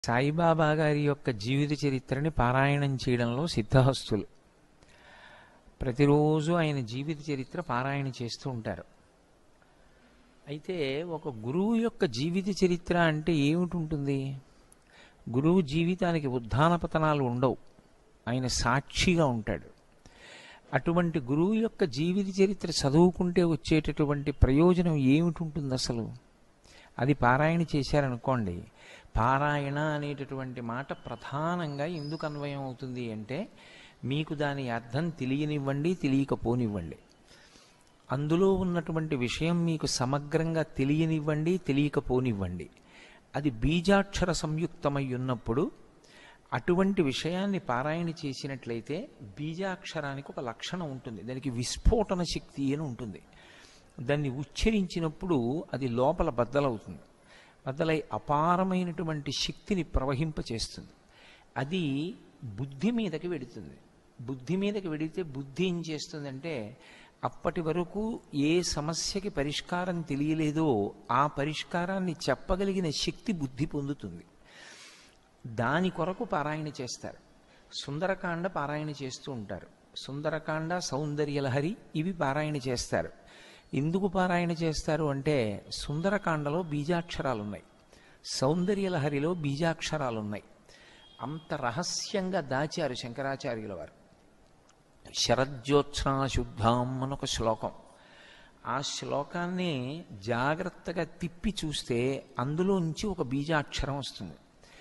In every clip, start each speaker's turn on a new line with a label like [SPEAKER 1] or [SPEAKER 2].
[SPEAKER 1] సాయిబాబా గారి యొక్క జీవిత చరిత్రని పారాయణం చేయడంలో సిద్ధహస్తులు. ప్రతిరోజు ఆయన జీవిత చరిత్ర పారాయణ చేస్తూ ఉంటారు. అయితే ఒక గురువు యొక్క జీవిత చరిత్ర అంటే ఏమిటి ఉంటుంది? గురువు జీవితానికి ఉత్థాన పతనాలు ఉండవు, ఆయన సాక్షిగా ఉంటాడు. అటువంటి గురువు యొక్క జీవిత చరిత్ర చదువుకుంటే వచ్చేటటువంటి ప్రయోజనం ఏమిటి ఉంటుంది అసలు? అది పారాయణ చేశారనుకోండి. పారాయణ అనేటటువంటి మాట ప్రధానంగా ఎందుకు అన్వయం అవుతుంది అంటే, మీకు దాని అర్థం తెలియనివ్వండి, తెలియకపోనివ్వండి, అందులో ఉన్నటువంటి విషయం మీకు సమగ్రంగా తెలియనివ్వండి, తెలియకపోనివ్వండి, అది బీజాక్షర సంయుక్తమై ఉన్నప్పుడు అటువంటి విషయాన్ని పారాయణ చేసినట్లయితే బీజాక్షరానికి ఒక లక్షణం ఉంటుంది, దానికి విస్ఫోటన శక్తి అని ఉంటుంది. దాన్ని ఉచ్చరించినప్పుడు అది లోపల బద్దలవుతుంది, బద్దలై అపారమైనటువంటి శక్తిని ప్రవహింపచేస్తుంది. అది బుద్ధి మీదకి వెడుతుంది. బుద్ధి మీదకి వెడితే బుద్ధి ఏం చేస్తుందంటే, అప్పటి వరకు ఏ సమస్యకి పరిష్కారం తెలియలేదో ఆ పరిష్కారాన్ని చెప్పగలిగిన శక్తి బుద్ధి పొందుతుంది. దాని కొరకు పారాయణ చేస్తారు. సుందరకాండ పారాయణ చేస్తూ ఉంటారు. సుందరకాండ, సౌందర్యలహరి ఇవి పారాయణ చేస్తారు. ఎందుకు పారాయణ చేస్తారు అంటే, సుందరకాండలో బీజాక్షరాలు ఉన్నాయి, సౌందర్యలహరిలో బీజాక్షరాలు ఉన్నాయి. అంత రహస్యంగా దాచారు శంకరాచార్యుల వారు. శరజ్యోత్స్నా శుద్ధాం అని ఒక శ్లోకం. ఆ శ్లోకాన్ని జాగ్రత్తగా తిప్పి చూస్తే అందులోంచి ఒక బీజాక్షరం వస్తుంది.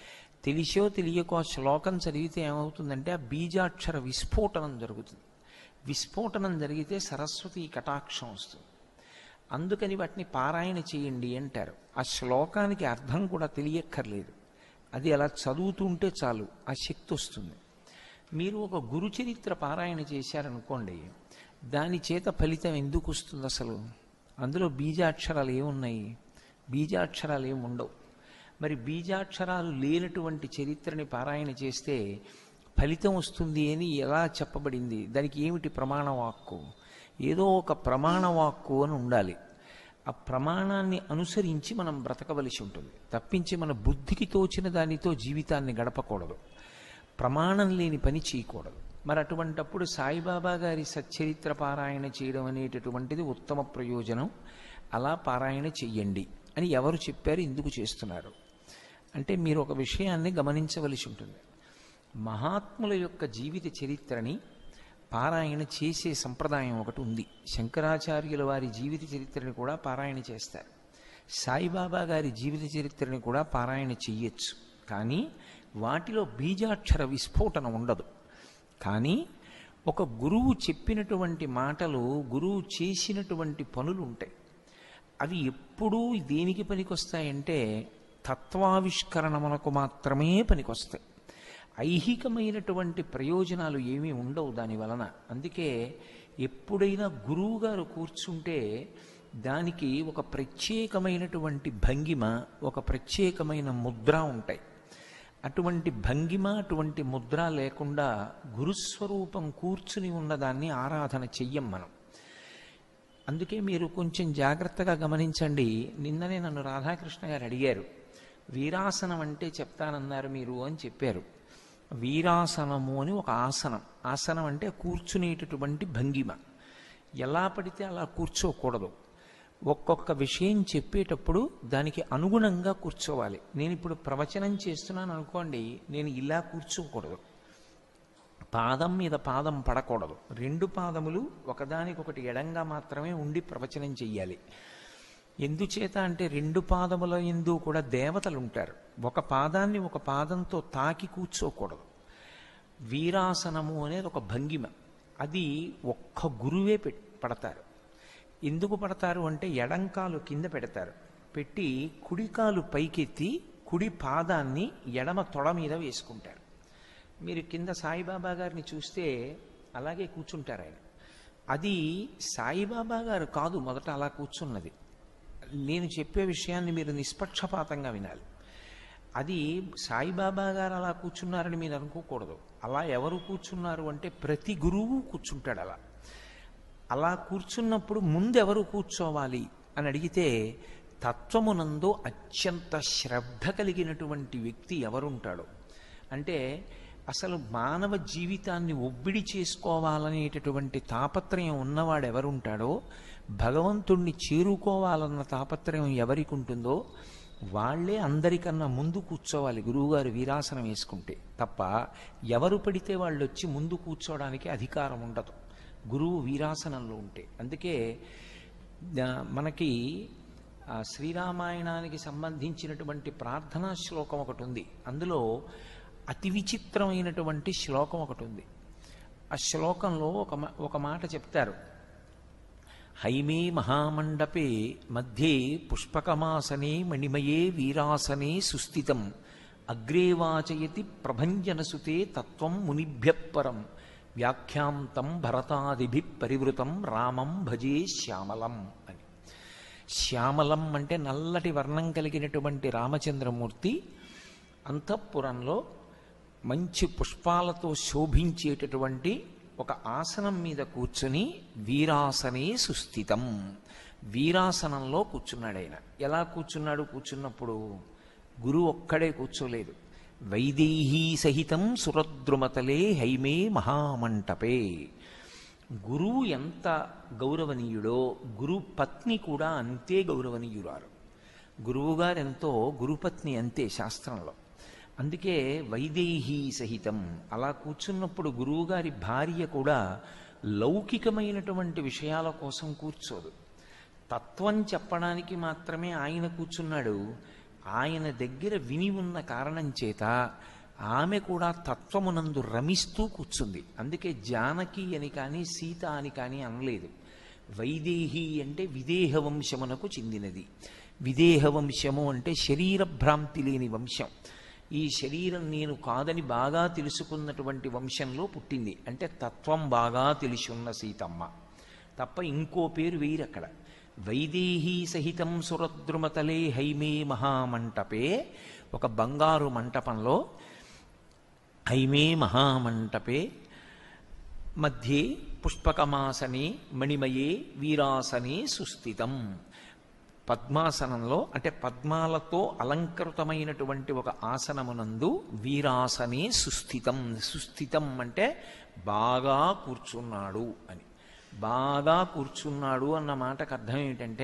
[SPEAKER 1] తెలిసో తెలియకో ఆ శ్లోకం చదివితే ఏమవుతుందంటే, ఆ బీజాక్షర విస్ఫోటనం జరుగుతుంది. విస్ఫోటనం జరిగితే సరస్వతి కటాక్షం వస్తుంది. అందుకని వాటిని పారాయణ చేయండి అంటారు. ఆ శ్లోకానికి అర్థం కూడా తెలియక్కర్లేదు, అది అలా చదువుతుంటే చాలు ఆ శక్తి వస్తుంది. మీరు ఒక గురు చరిత్ర పారాయణ చేశారనుకోండి, దాని చేత ఫలితం ఎందుకు వస్తుంది అసలు? అందులో బీజాక్షరాలు ఏమున్నాయి? బీజాక్షరాలు ఏమి ఉండవు. మరి బీజాక్షరాలు లేనటువంటి చరిత్రని పారాయణ చేస్తే ఫలితం వస్తుంది అని ఎలా చెప్పబడింది? దానికి ఏమిటి ప్రమాణవాక్కు? ఏదో ఒక ప్రమాణవాక్కు అని ఉండాలి. ఆ ప్రమాణాన్ని అనుసరించి మనం బ్రతకవలసి ఉంటుంది, తప్పించి మన బుద్ధికి తోచిన దానితో జీవితాన్ని గడపకూడదు. ప్రమాణం లేని పని చేయకూడదు. మరి అటువంటప్పుడు సాయిబాబా గారి సచ్చరిత్ర పారాయణ చేయడం అనేటటువంటిది ఉత్తమ ప్రయోజనం. అలా పారాయణ చెయ్యండి అని ఎవరు చెప్పారు, ఎందుకు చేస్తున్నారు అంటే, మీరు ఒక విషయాన్ని గమనించవలసి ఉంటుంది. మహాత్ముల యొక్క జీవిత చరిత్రని పారాయణ చేసే సంప్రదాయం ఒకటి ఉంది. శంకరాచార్యుల వారి జీవిత చరిత్రని కూడా పారాయణ చేస్తారు. సాయిబాబా గారి జీవిత చరిత్రని కూడా పారాయణ చెయ్యొచ్చు, కానీ వాటిలో బీజాక్షర విస్ఫోటన ఉండదు. కానీ ఒక గురువు చెప్పినటువంటి మాటలు, గురువు చేసినటువంటి పనులు ఉంటాయి. అవి ఎప్పుడూ దేనికి పనికొస్తాయంటే, తత్వావిష్కరణములకు మాత్రమే పనికొస్తాయి. ఐహికమైనటువంటి ప్రయోజనాలు ఏమీ ఉండవు దాని వలన. అందుకే ఎప్పుడైనా గురువు గారు కూర్చుంటే దానికి ఒక ప్రత్యేకమైనటువంటి భంగిమ, ఒక ప్రత్యేకమైన ముద్ర ఉంటాయి. అటువంటి భంగిమ, అటువంటి ముద్ర లేకుండా గురుస్వరూపం కూర్చుని ఉన్నదాన్ని ఆరాధన చెయ్యం మనం. అందుకే మీరు కొంచెం జాగ్రత్తగా గమనించండి. నిన్ననే నన్ను రాధాకృష్ణ గారు అడిగారు, వీరాసనం అంటే చెప్తానన్నారు మీరు అని చెప్పారు. వీరాసనము అని ఒక ఆసనం. ఆసనం అంటే కూర్చునేటటువంటి భంగిమ. ఎలా పడితే అలా కూర్చోకూడదు. ఒక్కొక్క విషయం చెప్పేటప్పుడు దానికి అనుగుణంగా కూర్చోవాలి. నేను ఇప్పుడు ప్రవచనం చేస్తున్నాను అనుకోండి, నేను ఇలా కూర్చోకూడదు, పాదం మీద పాదం పడకూడదు, రెండు పాదములు ఒకదానికొకటి ఎడంగా మాత్రమే ఉండి ప్రవచనం చెయ్యాలి. ఎందుచేత అంటే, రెండు పాదముల యందు కూడా దేవతలు ఉంటారు. ఒక పాదాన్ని ఒక పాదంతో తాకి కూర్చోకూడదు. వీరాసనము అనేది ఒక భంగిమ. అది ఒక్క గురువే పడతారు. ఎందుకు పడతారు అంటే, ఎడంకాలు కింద పెడతారు, పెట్టి కుడికాలు పైకెత్తి కుడి పాదాన్ని ఎడమ తొడ మీద వేసుకుంటారు. మీరు కింద సాయిబాబా గారిని చూస్తే అలాగే కూర్చుంటారు ఆయన. అది సాయిబాబా గారు కాదు మొదట అలా కూర్చున్నది. నేను చెప్పే విషయాన్ని మీరు నిష్పక్షపాతంగా వినాలి. అది సాయిబాబా గారు అలా కూర్చున్నారని మీరు అనుకోకూడదు. అలా ఎవరు కూర్చున్నారు అంటే, ప్రతి గురువు కూర్చుంటాడు అలా. అలా కూర్చున్నప్పుడు ముందు ఎవరు కూర్చోవాలి అని అడిగితే, తత్వమునందు అత్యంత శ్రద్ధ కలిగినటువంటి వ్యక్తి ఎవరుంటాడో, అంటే అసలు మానవ జీవితాన్ని ఒబ్బిడి చేసుకోవాలనేటటువంటి తాపత్రయం ఉన్నవాడు ఎవరుంటాడో, భగవంతుణ్ణి చేరుకోవాలన్న తాపత్రయం ఎవరికి ఉంటుందో వాళ్ళే అందరికన్నా ముందు కూర్చోవాలి గురువుగారు వీరాసనం వేసుకుంటే. తప్ప ఎవరు పడితే వాళ్ళు వచ్చి ముందు కూర్చోవడానికి అధికారం ఉండదు గురువు వీరాసనంలో ఉంటే. అందుకే మనకి శ్రీరామాయణానికి సంబంధించినటువంటి ప్రార్థనా శ్లోకం ఒకటి ఉంది. అందులో అతి విచిత్రమైనటువంటి శ్లోకం ఒకటి ఉంది. ఆ శ్లోకంలో ఒక మాట చెప్తారు. హైమే మహామండపే మధ్యే పుష్పకమాసనే మణిమయే వీరాసనే సుస్థితం అగ్రే వాచయతి ప్రభంజనసుతే తత్వం మునిభ్యపరం వ్యాఖ్యాంతం భరతాదిభి పరివృతం రామం భజే శ్యామలం అని. శ్యామలం అంటే నల్లటి వర్ణం కలిగినటువంటి రామచంద్రమూర్తి అంతఃపురంలో మంచి పుష్పాలతో శోభించేటటువంటి ఒక ఆసనం మీద కూర్చుని వీరాసనే సుస్థితం, వీరాసనంలో కూర్చున్నాడు ఆయన. ఎలా కూర్చున్నాడు? కూర్చున్నప్పుడు గురువు ఒక్కడే కూర్చోలేదు. వైదేహీ సహితం సురద్రుమతలే హైమే మహామంటపే. గురువు ఎంత గౌరవనీయుడో గురు పత్ని కూడా అంతే గౌరవనీయురాలు. గురువుగారెంతో గురుపత్ని అంతే శాస్త్రంలో. అందుకే వైదేహీ సహితం అలా కూర్చున్నప్పుడు గురువుగారి భార్య కూడా లౌకికమైనటువంటి విషయాల కోసం కూర్చోదు. తత్వం చెప్పడానికి మాత్రమే ఆయన కూర్చున్నాడు. ఆయన దగ్గర విని ఉన్న కారణం చేత ఆమె కూడా తత్వమునందు రమిస్తూ కూర్చుంది. అందుకే జానకి అని కానీ సీత అని కానీ అనలేదు. వైదేహి అంటే విదేహ వంశమునకు చెందినది. విదేహ వంశము అంటే శరీర భ్రాంతి లేని వంశం. ఈ శరీరం నేను కాదని బాగా తెలుసుకున్నటువంటి వంశంలో పుట్టింది. అంటే తత్వం బాగా తెలిసి ఉన్న సీతమ్మ తప్ప ఇంకో పేరు వేయరక్కడ. వైదేహీ సహితం సురద్రుమతలే హైమే మహామంటపే, ఒక బంగారు మంటపంలో హైమే మహామంటపే మధ్యే పుష్పకమాసనే మణిమయే వీరాసనే సుస్థితం. పద్మాసనంలో అంటే పద్మాలతో అలంకృతమైనటువంటి ఒక ఆసనమునందు వీరాసనే సుస్థితం. సుస్థితం అంటే బాగా కూర్చున్నాడు అని. బాగా కూర్చున్నాడు అన్న మాటకు అర్థం ఏమిటంటే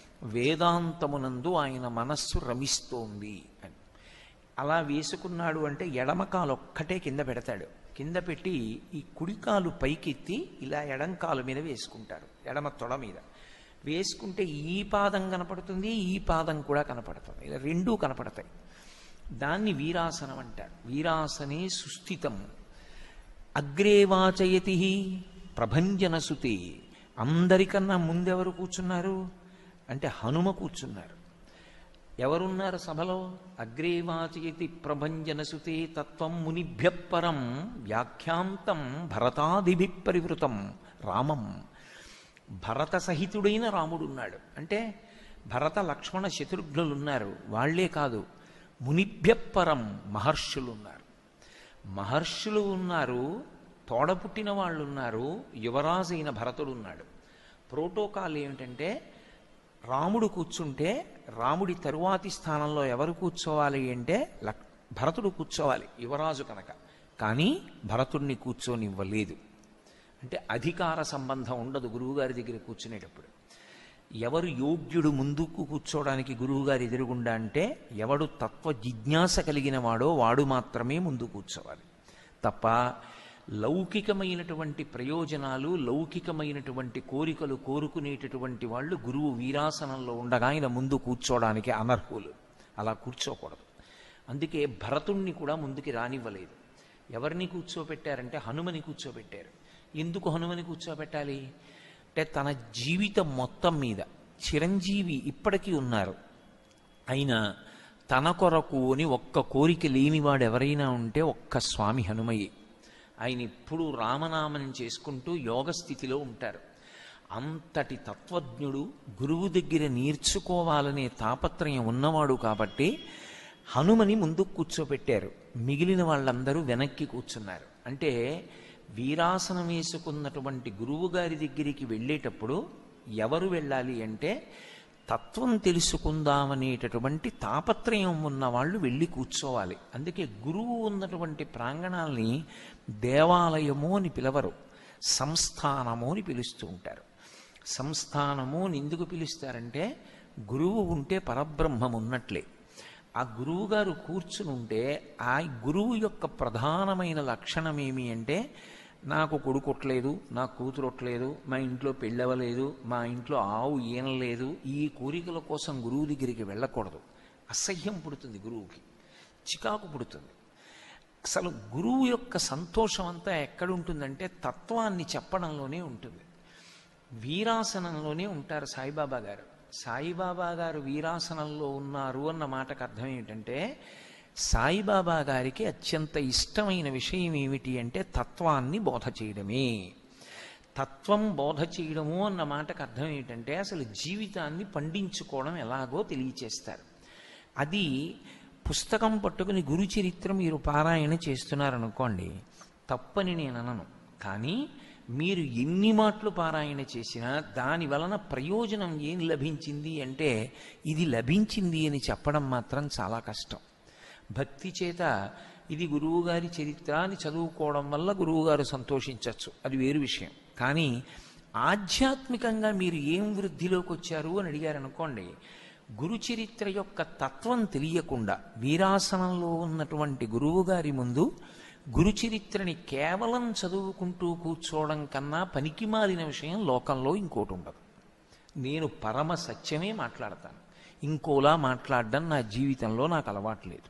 [SPEAKER 1] వేదాంతమునందు ఆయన మనస్సు రమిస్తోంది అని. అలా వేసుకున్నాడు అంటే ఎడమకాలు ఒక్కటే కింద పెడతాడు. కింద పెట్టి ఈ కుడికాలు పైకెత్తి ఇలా ఎడంకాలు మీద వేసుకుంటారు. ఎడమ తొడ మీద వేసుకుంటే ఈ పాదం కనపడుతుంది, ఈ పాదం కూడా కనపడుతుంది. ఇలా రెండూ కనపడతాయి. దాన్ని వీరాసనం అంటారు. వీరాసనే సుస్థితం. అగ్రే వాచయతి ప్రభంజనసుతే. అందరికన్నా ముందెవరు కూర్చున్నారు అంటే హనుమ కూర్చున్నారు. ఎవరున్నారు సభలో? అగ్రే వాచయతి ప్రభంజనసుతే తత్వం మునిభ్యపరం వ్యాఖ్యాంతం భరతాదిభి పరివృతం రామం. భరత సహితుడైన రాముడున్నాడు. అంటే భరత లక్ష్మణ శత్రుఘ్నులు ఉన్నారు. వాళ్లే కాదు, మునిభ్యపరం మహర్షులు ఉన్నారు. మహర్షులు ఉన్నారు, తోడపుట్టిన వాళ్ళు ఉన్నారు, యువరాజు అయిన భరతుడు ఉన్నాడు. ప్రోటోకాల్ ఏమిటంటే రాముడు కూర్చుంటే రాముడి తరువాతి స్థానంలో ఎవరు కూర్చోవాలి అంటే భరతుడు కూర్చోవాలి, యువరాజు కనుక. కానీ భరతుడిని కూర్చోనివ్వలేదు. అంటే అధికార సంబంధం ఉండదు గురువుగారి దగ్గర కూర్చునేటప్పుడు. ఎవరు యోగ్యుడు ముందుకు కూర్చోవడానికి గురువుగారి ఎదురుగుండా అంటే ఎవడు తత్వ జిజ్ఞాస కలిగిన వాడో వాడు మాత్రమే ముందు కూర్చోవాలి. తప్ప లౌకికమైనటువంటి ప్రయోజనాలు, లౌకికమైనటువంటి కోరికలు కోరుకునేటటువంటి వాళ్ళు గురువు వీరాసనంలో ఉండగా ఆయన ముందు కూర్చోవడానికి అనర్హులు. అలా కూర్చోకూడదు. అందుకే భరతుణ్ణి కూడా ముందుకి రానివ్వలేదు. ఎవరిని కూర్చోబెట్టారంటే హనుమని కూర్చోబెట్టారు. ఎందుకు హనుమని కూర్చోబెట్టాలి అంటే తన జీవితం మొత్తం మీద చిరంజీవి ఇప్పటికీ ఉన్నారు. అయినా తన కొరకు అని ఒక్క కోరిక లేనివాడు ఎవరైనా ఉంటే ఒక్క స్వామి హనుమయ్యే. ఆయన ఇప్పుడు రామనామం చేసుకుంటూ యోగస్థితిలో ఉంటారు. అంతటి తత్వజ్ఞుడు, గురువు దగ్గర నేర్చుకోవాలనే తాపత్రయం ఉన్నవాడు కాబట్టి హనుమని ముందుకు కూర్చోబెట్టారు. మిగిలిన వాళ్ళందరూ వెనక్కి కూర్చున్నారు. అంటే వీరాసనం వేసుకున్నటువంటి గురువు గారి దగ్గరికి వెళ్ళేటప్పుడు ఎవరు వెళ్ళాలి అంటే తత్వం తెలుసుకుందామనేటటువంటి తాపత్రయం ఉన్న వాళ్ళు వెళ్ళి కూర్చోవాలి. అందుకే గురువు ఉన్నటువంటి ప్రాంగణాల్ని దేవాలయము అని పిలవరు, సంస్థానము అని పిలుస్తూ ఉంటారు. సంస్థానము అని ఎందుకు పిలుస్తారంటే గురువు ఉంటే పరబ్రహ్మం ఉన్నట్లే. ఆ గురువు గారు కూర్చుని ఉంటే ఆ గురువు యొక్క ప్రధానమైన లక్షణం ఏమి అంటే, నాకు కొడుకొట్లేదు, నాకు కూతురొట్లేదు, మా ఇంట్లో పెళ్ళవలేదు, మా ఇంట్లో ఆవు ఈనలేదు, ఈ కోరికల కోసం గురువు దగ్గరికి వెళ్ళకూడదు. అసహ్యం పుడుతుంది, గురువుకి చికాకు పుడుతుంది. అసలు గురువు యొక్క సంతోషం అంతా ఎక్కడుంటుందంటే తత్వాన్ని చెప్పడంలోనే ఉంటుంది. వీరాసనంలోనే ఉంటారు సాయిబాబా గారు. సాయిబాబా గారు వీరాసనంలో ఉన్నారు అన్న మాటకు అర్థం ఏమిటంటే, సాయిబాబా గారికి అత్యంత ఇష్టమైన విషయం ఏమిటి అంటే తత్వాన్ని బోధ చేయడమే. తత్వం బోధ చేయడము అన్న మాటకు అర్థం ఏమిటంటే అసలు జీవితాన్ని పండించుకోవడం ఎలాగో తెలియచేస్తారు. అది పుస్తకం పట్టుకుని గురు చరిత్ర మీరు పారాయణ చేస్తున్నారనుకోండి, తప్పని నేను అనను. కానీ మీరు ఎన్ని మాటలు పారాయణ చేసినా దాని వలన ప్రయోజనం ఏం లభించింది అంటే ఇది లభించింది అని చెప్పడం మాత్రం చాలా కష్టం. భక్తి చేత ఇది గురువుగారి చరిత్ర అని చదువుకోవడం వల్ల గురువుగారు సంతోషించవచ్చు, అది వేరు విషయం. కానీ ఆధ్యాత్మికంగా మీరు ఏం వృద్ధిలోకి వచ్చారు అని అడిగారనుకోండి, గురు చరిత్ర యొక్క తత్వం తెలియకుండా వీరాసనంలో ఉన్నటువంటి గురువుగారి ముందు గురు చరిత్రని కేవలం చదువుకుంటూ కూర్చోవడం కన్నా పనికిమాలిన విషయం లోకంలో ఇంకోటి ఉండదు. నేను పరమ సత్యమే మాట్లాడతాను, ఇంకోలా మాట్లాడడం నా జీవితంలో నాకు అలవాట్లేదు.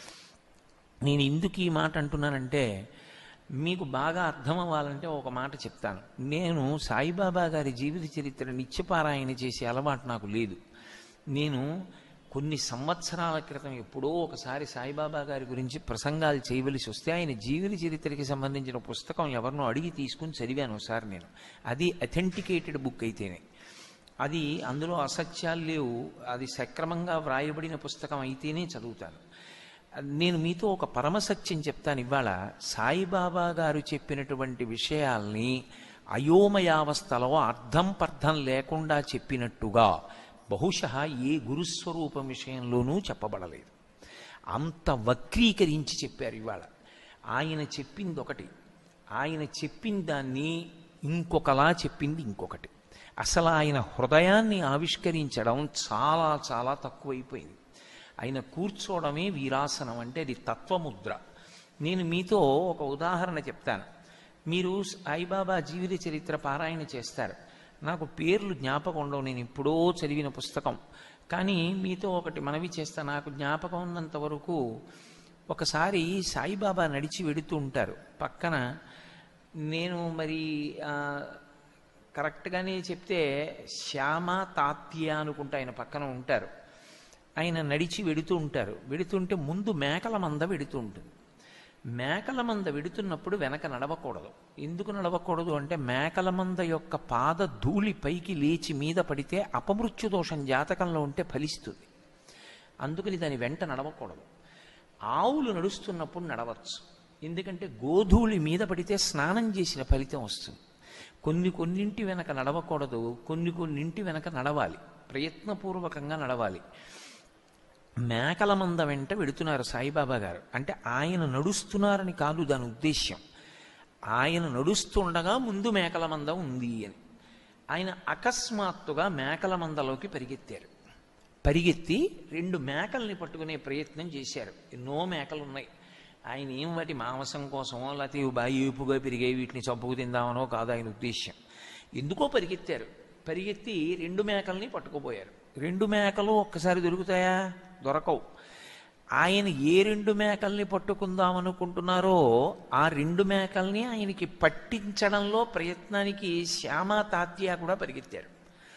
[SPEAKER 1] నేను ఎందుకు ఈ మాట అంటున్నానంటే మీకు బాగా అర్థం అవ్వాలంటే ఒక మాట చెప్తాను. నేను సాయిబాబా గారి జీవిత చరిత్ర నిత్యపారాయణ చేసే అలవాటు నాకు లేదు. నేను కొన్ని సంవత్సరాల క్రితం ఎప్పుడో ఒకసారి సాయిబాబా గారి గురించి ప్రసంగాలు చేయవలసి వస్తే ఆయన జీవిత చరిత్రకి సంబంధించిన పుస్తకం ఎవరినో అడిగి తీసుకుని చదివాను ఒకసారి నేను. అది అథెంటికేటెడ్ బుక్ అయితేనే, అది అందులో అసత్యాలు లేవు, అది సక్రమంగా వ్రాయబడిన పుస్తకం అయితేనే చదువుతాను. నేను మీతో ఒక పరమసత్యం చెప్తాను ఇవాళ. సాయిబాబా గారు చెప్పినటువంటి విషయాల్ని అయోమయావస్థలో అర్థం పర్థం లేకుండా చెప్పినట్టుగా బహుశः ఏ గురుస్వరూపం విషయంలోనూ చెప్పబడలేదు. అంత వక్రీకరించి చెప్పారు ఇవాళ. ఆయన చెప్పింది ఒకటి, ఆయన చెప్పిన దాన్ని ఇంకొకలా చెప్పింది ఇంకొకటి. అసలు ఆయన హృదయాన్ని ఆవిష్కరించడం చాలా చాలా తక్కువైపోయింది. ఆయన కూర్చోవడమే వీరాసనం అంటే అది తత్వముద్ర. నేను మీతో ఒక ఉదాహరణ చెప్తాను. మీరు సాయిబాబా జీవిత చరిత్ర పారాయణ చేస్తారు, నాకు పేర్లు జ్ఞాపకం ఉండవు, నేను ఎప్పుడో చదివిన పుస్తకం. కానీ మీతో ఒకటి మనవి చేస్తా. నాకు జ్ఞాపకం ఉన్నంత వరకు ఒకసారి సాయిబాబా నడిచి వెడుతూ ఉంటారు పక్కన. నేను మరి కరెక్ట్గానే చెప్తే శ్యామ తాత్య అనుకుంటా ఆయన పక్కన ఉంటారు. ఆయన నడిచి వెడుతూ ఉంటారు. వెడుతుంటే ముందు మేకల మంద వెడుతూ ఉంటుంది. మేకల మంద వెడుతున్నప్పుడు వెనక నడవకూడదు. ఎందుకు నడవకూడదు అంటే మేకల మంద యొక్క పాద ధూళి పైకి లేచి మీద పడితే అపమృత్యు దోషం జాతకంలో ఉంటే ఫలిస్తుంది. అందుకని దాని వెంట నడవకూడదు. ఆవులు నడుస్తున్నప్పుడు నడవచ్చు, ఎందుకంటే గోధూళి మీద పడితే స్నానం చేసిన ఫలితం వస్తుంది. కొన్నింటి వెనక నడవకూడదు, కొన్నింటి వెనక నడవాలి, ప్రయత్నపూర్వకంగా నడవాలి. మేకల మంద వెంట వెడుతున్నారు సాయిబాబా గారు. అంటే ఆయన నడుస్తున్నారని కాదు దాని ఉద్దేశ్యం, ఆయన నడుస్తుండగా ముందు మేకల మంద ఉంది అని. ఆయన అకస్మాత్తుగా మేకల మందలోకి పరిగెత్తారు. పరిగెత్తి 2 మేకల్ని పట్టుకునే ప్రయత్నం చేశారు. ఎన్నో మేకలు ఉన్నాయి. ఆయన ఏం వాటి మాంసం కోసమో లేకపోతే ఇవి బాగా ఏపుగా పెరిగాయి వీటిని చంపుకు తిందామనో కాదు ఆయన ఉద్దేశ్యం. ఎందుకో పరిగెత్తారు. పరిగెత్తి 2 మేకల్ని పట్టుకుపోయారు. 2 మేకలు ఒక్కసారి దొరుకుతాయా? దొరకవు. ఆయన ఏ 2 మేకల్ని పట్టుకుందామనుకుంటున్నారో ఆ 2 మేకల్ని ఆయనకి పట్టించడంలో ప్రయత్నానికి శ్యామ తాత్య కూడా పరిగెత్తారు.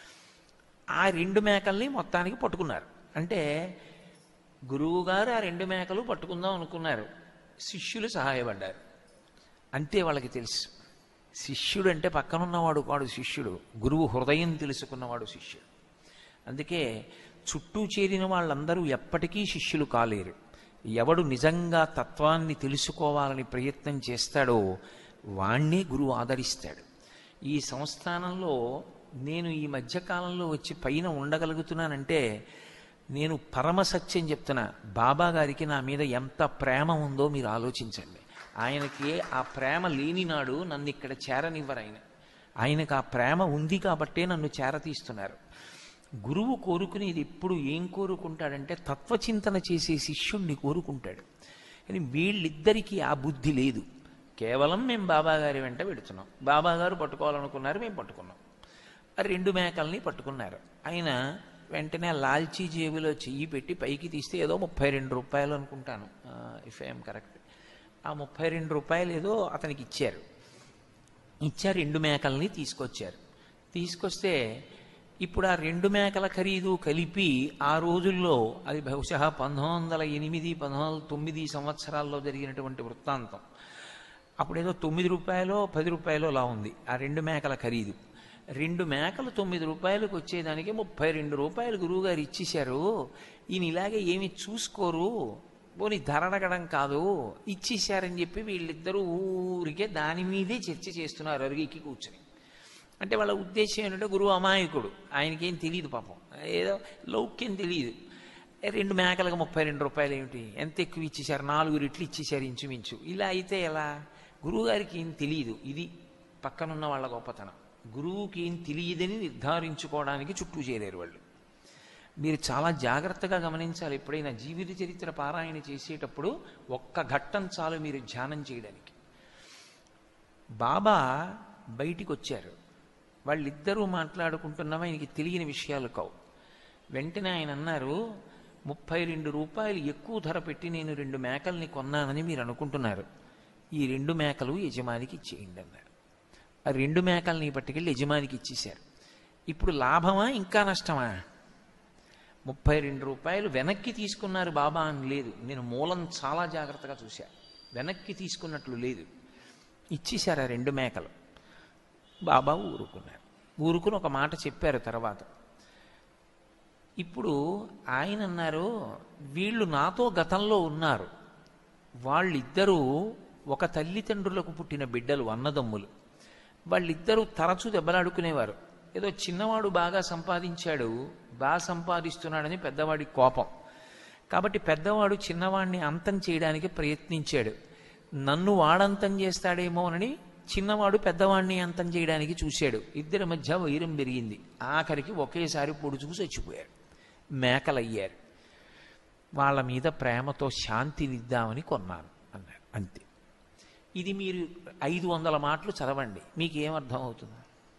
[SPEAKER 1] ఆ 2 మేకల్ని మొత్తానికి పట్టుకున్నారు. అంటే గురువుగారు ఆ 2 మేకలు పట్టుకుందాం అనుకున్నారు, శిష్యులు సహాయపడ్డారు. అంతే వాళ్ళకి తెలుసు. శిష్యుడు అంటే పక్కనున్నవాడు కాడు శిష్యుడు, గురువు హృదయం తెలుసుకున్నవాడు శిష్యుడు. అందుకే చుట్టూ చేరిన వాళ్ళందరూ ఎప్పటికీ శిష్యులు కాలేరు. ఎవడు నిజంగా తత్వాన్ని తెలుసుకోవాలని ప్రయత్నం చేస్తాడో వాణ్ణే గురువు ఆదరిస్తాడు. ఈ సంస్థానంలో నేను ఈ మధ్యకాలంలో వచ్చి పైన ఉండగలుగుతున్నానంటే నేను పరమసత్యం చెప్తున్నా, బాబా గారికి నా మీద ఎంత ప్రేమ ఉందో మీరు ఆలోచించండి. ఆయనకి ఆ ప్రేమ లేని నాడు నన్ను ఇక్కడ చేరనివ్వరు. ఆయనకు ఆ ప్రేమ ఉంది కాబట్టే నన్ను చేరతీస్తున్నారు. గురువు కోరుకునేది ఎప్పుడు ఏం కోరుకుంటాడంటే తత్వచింతన చేసే శిష్యుణ్ణి కోరుకుంటాడు. కానీ వీళ్ళిద్దరికీ ఆ బుద్ధి లేదు. కేవలం మేము బాబాగారి వెంట పెడుతున్నాం, బాబాగారు పట్టుకోవాలనుకున్నారు, మేము పట్టుకున్నాం. ఆ 2 మేకల్ని పట్టుకున్నారు. ఆయన వెంటనే లాల్చీ జేబులో చెయ్యి పెట్టి పైకి తీస్తే ఏదో 32 రూపాయలు అనుకుంటాను, ఇఫ్ ఐఎమ్ కరెక్ట్. ఆ 32 రూపాయలు ఏదో అతనికి ఇచ్చారు. 2 మేకల్ని తీసుకొచ్చారు. తీసుకొస్తే ఇప్పుడు ఆ 2 మేకల ఖరీదు కలిపి ఆ రోజుల్లో, అది బహుశా 1908, 1909 సంవత్సరాల్లో జరిగినటువంటి వృత్తాంతం. అప్పుడేదో 9 రూపాయలో 10 రూపాయలో లా ఉంది ఆ 2 మేకల ఖరీదు. 2 మేకలు 9 రూపాయలకు వచ్చేదానికి 32 రూపాయలు గురువుగారు ఇచ్చేశారు. ఈయన ఇలాగే ఏమి చూసుకోరు, పోనీ ధర అడగడం కాదు, ఇచ్చేశారని చెప్పి వీళ్ళిద్దరూ ఊరికే దాని మీదే చర్చ చేస్తున్నారు అరుగెక్కి కూర్చొని. అంటే వాళ్ళ ఉద్దేశం ఏంటంటే గురువు అమాయకుడు, ఆయనకేం తెలియదు పాపం, ఏదో లౌక్యం తెలియదు. 2 మేకలకు 32 రూపాయలు ఏమిటి, ఎంత ఎక్కువ ఇచ్చేశారు, 4 రెట్లు ఇచ్చేశారు ఇంచుమించు. ఇలా అయితే ఎలా? గురువుగారికి ఏం తెలియదు. ఇది పక్కనున్న వాళ్ళ గొప్పతనం. గురువుకి ఏం తెలియదని నిర్ధారించుకోవడానికి చుట్టూ చేరారు వాళ్ళు. మీరు చాలా జాగ్రత్తగా గమనించాలి. ఎప్పుడైనా జీవిత చరిత్ర పారాయణ చేసేటప్పుడు ఒక్క ఘట్టం చాలు మీరు ధ్యానం చేయడానికి. బాబా బయటికి వచ్చారు, వాళ్ళిద్దరూ మాట్లాడుకుంటున్నామా, ఆయనకి తెలియని విషయాలు కావు. వెంటనే ఆయన అన్నారు, 32 రూపాయలు ఎక్కువ ధర పెట్టి నేను 2 మేకల్ని కొన్నానని మీరు అనుకుంటున్నారు, ఈ 2 మేకలు యజమానికి ఇచ్చేయండి అన్నారు. ఆ 2 మేకల్ని పట్టుకెళ్ళి యజమానికి ఇచ్చేశారు. ఇప్పుడు లాభమా ఇంకా నష్టమా? 32 రూపాయలు వెనక్కి తీసుకున్నారు బాబా అని లేదు, నేను మూలం చాలా జాగ్రత్తగా చూశా, వెనక్కి తీసుకున్నట్లు లేదు, ఇచ్చేశారు ఆ 2 మేకలు. బాబా ఊరుకున్నారు. ఊరుకుని ఒక మాట చెప్పారు తర్వాత. ఇప్పుడు ఆయన అన్నారు, వీళ్ళు నాతో గతంలో ఉన్నారు, వాళ్ళిద్దరూ ఒక తల్లిదండ్రులకు పుట్టిన బిడ్డలు, అన్నదమ్ములు. వాళ్ళిద్దరూ తరచూ దెబ్బలాడుకునేవారు. ఏదో చిన్నవాడు బాగా సంపాదించాడు, బాగా సంపాదిస్తున్నాడని పెద్దవాడి కోపం. కాబట్టి పెద్దవాడు చిన్నవాడిని అంతం చేయడానికి ప్రయత్నించాడు. నన్ను వాడంతం చేస్తాడేమోనని చిన్నవాడు పెద్దవాడిని అంతం చేయడానికి చూశాడు. ఇద్దరి మధ్య వైరం పెరిగింది. ఆఖరికి ఒకేసారి పొడుచుకు చచ్చిపోయారు, మేకలయ్యారు. వాళ్ళ మీద ప్రేమతో శాంతినిద్దామని కొన్నాను అన్నారు, అంతే. ఇది మీరు 500 మాటలు చదవండి, మీకేమర్థం అవుతుంది?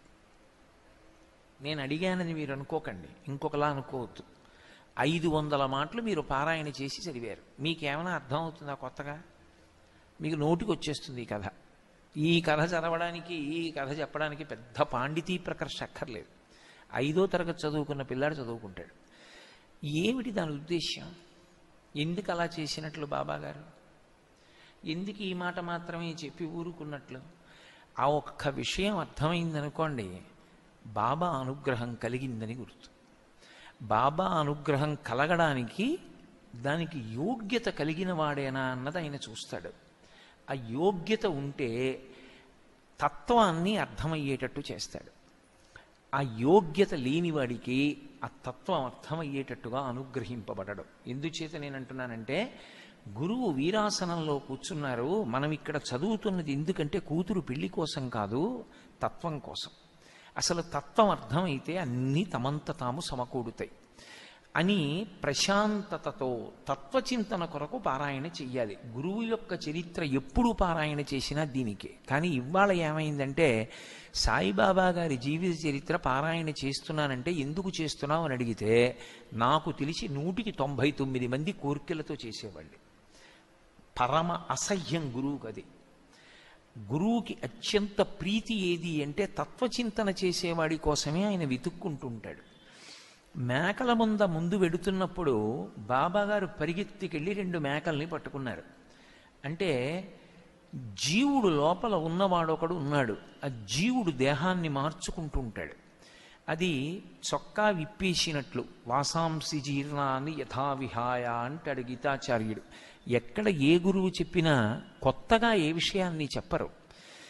[SPEAKER 1] నేను అడిగానని మీరు అనుకోకండి, ఇంకొకలా అనుకోవద్దు. 500 మాటలు మీరు పారాయణ చేసి చదివారు, మీకేమైనా అర్థం అవుతుందా కొత్తగా? మీకు నోటికి వచ్చేస్తుంది ఈ కథ. ఈ కథ చదవడానికి, ఈ కథ చెప్పడానికి పెద్ద పాండితీ ప్రకర్ష అక్కర్లేదు. 5వ తరగతి చదువుకున్న పిల్లాడు చదువుకుంటాడు. ఏమిటి దాని ఉద్దేశ్యం? ఎందుకు అలా చేసినట్లు బాబాగారు? ఎందుకు ఈ మాట మాత్రమే చెప్పి ఊరుకున్నట్లు? ఆ ఒక్క విషయం అర్థమైందనుకోండి, బాబా అనుగ్రహం కలిగిందని గుర్తు. బాబా అనుగ్రహం కలగడానికి దానికి యోగ్యత కలిగిన వాడేనా అన్నది ఆయన చూస్తాడు. ఆ యోగ్యత ఉంటే తత్వాన్ని అర్థమయ్యేటట్టు చేస్తాడు. ఆ యోగ్యత లేనివాడికి ఆ తత్వం అర్థమయ్యేటట్టుగా అనుగ్రహింపబడడం. ఎందుచేత నేనంటున్నానంటే, గురువు వీరాసనంలో కూర్చున్నారు, మనం ఇక్కడ చదువుతున్నది ఎందుకంటే కూతురు పెళ్లి కోసం కాదు, తత్వం కోసం. అసలు తత్వం అర్థమైతే అన్నీ తమంత తాము సమకూడుతాయి అని ప్రశాంతతతో తత్వచింతన కొరకు పారాయణ చెయ్యాలి. గురువు యొక్క చరిత్ర ఎప్పుడు పారాయణ చేసినా దీనికే. కానీ ఇవాళ ఏమైందంటే, సాయిబాబా గారి జీవిత చరిత్ర పారాయణ చేస్తున్నానంటే ఎందుకు చేస్తున్నావు అని అడిగితే, నాకు తెలిసి 199 మంది కోరికలతో చేసేవాళ్ళు. పరమ అసహ్యం గురువుకి అది. గురువుకి అత్యంత ప్రీతి ఏది అంటే తత్వచింతన చేసేవాడి కోసమే ఆయన వెతుక్కుంటుంటాడు. మేకల ముందు వెడుతున్నప్పుడు బాబాగారు పరిగెత్తికెళ్ళి 2 మేకల్ని పట్టుకున్నారు. అంటే జీవుడు లోపల ఉన్నవాడొకడు ఉన్నాడు, ఆ జీవుడు దేహాన్ని మార్చుకుంటూ ఉంటాడు. అది చొక్కా విప్పేసినట్లు, వాసాంసి జీర్ణాన్ని యథావిహాయ అంటాడు గీతాచార్యుడు. ఎక్కడ ఏ గురువు చెప్పినా కొత్తగా ఏ విషయాన్ని చెప్పరు.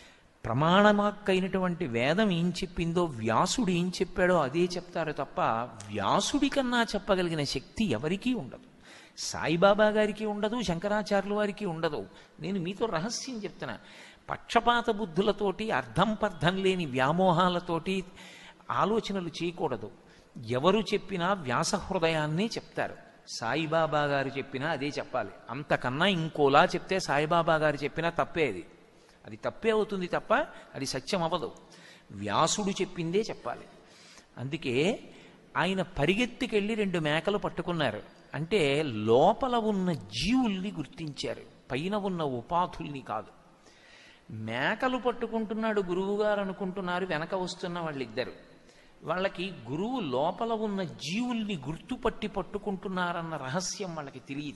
[SPEAKER 1] ప్రమాణమాక్కైనటువంటి వేదం ఏం చెప్పిందో, వ్యాసుడు ఏం చెప్పాడో అదే చెప్తారు తప్ప వ్యాసుడి కన్నా చెప్పగలిగిన శక్తి ఎవరికీ ఉండదు. సాయిబాబా గారికి ఉండదు, శంకరాచార్యుల వారికి ఉండదు. నేను మీతో రహస్యం చెప్తున్నా. పక్షపాత బుద్ధులతోటి, అర్థం పర్థం లేని వ్యామోహాలతోటి ఆలోచనలు చేయకూడదు. ఎవరు చెప్పినా వ్యాస హృదయాన్నే చెప్తారు. సాయిబాబా గారు చెప్పినా అదే చెప్పాలి. అంతకన్నా ఇంకోలా చెప్తే సాయిబాబా గారు చెప్పినా తప్పే. అది తప్పే అవుతుంది తప్ప అది సత్యం అవ్వదు. వ్యాసుడు చెప్పిందే చెప్పాలి. అందుకే ఆయన పరిగెత్తికెళ్ళి 2 మేకలు పట్టుకున్నారు. అంటే లోపల ఉన్న జీవుల్ని గుర్తించారు, పైన ఉన్న ఉపాధుల్ని కాదు. మేకలు పట్టుకుంటున్నాడు గురువుగారు అనుకుంటున్నారు వెనక వస్తున్న వాళ్ళిద్దరు. వాళ్ళకి గురువు లోపల ఉన్న జీవుల్ని గుర్తుపట్టి పట్టుకుంటున్నారన్న రహస్యం వాళ్ళకి తెలియదు.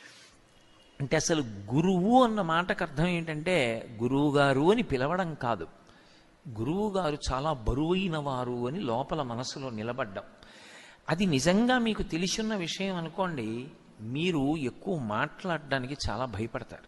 [SPEAKER 1] అంటే అసలు గురువు అన్న మాటకు అర్థం ఏంటంటే గురువుగారు అని పిలవడం కాదు, గురువుగారు చాలా బరువైన వారు అని లోపల మనసులో నిలబడ్డం. అది నిజంగా మీకు తెలిసిన విషయం అనుకోండి, మీరు ఎక్కువ మాట్లాడడానికి చాలా భయపడతారు.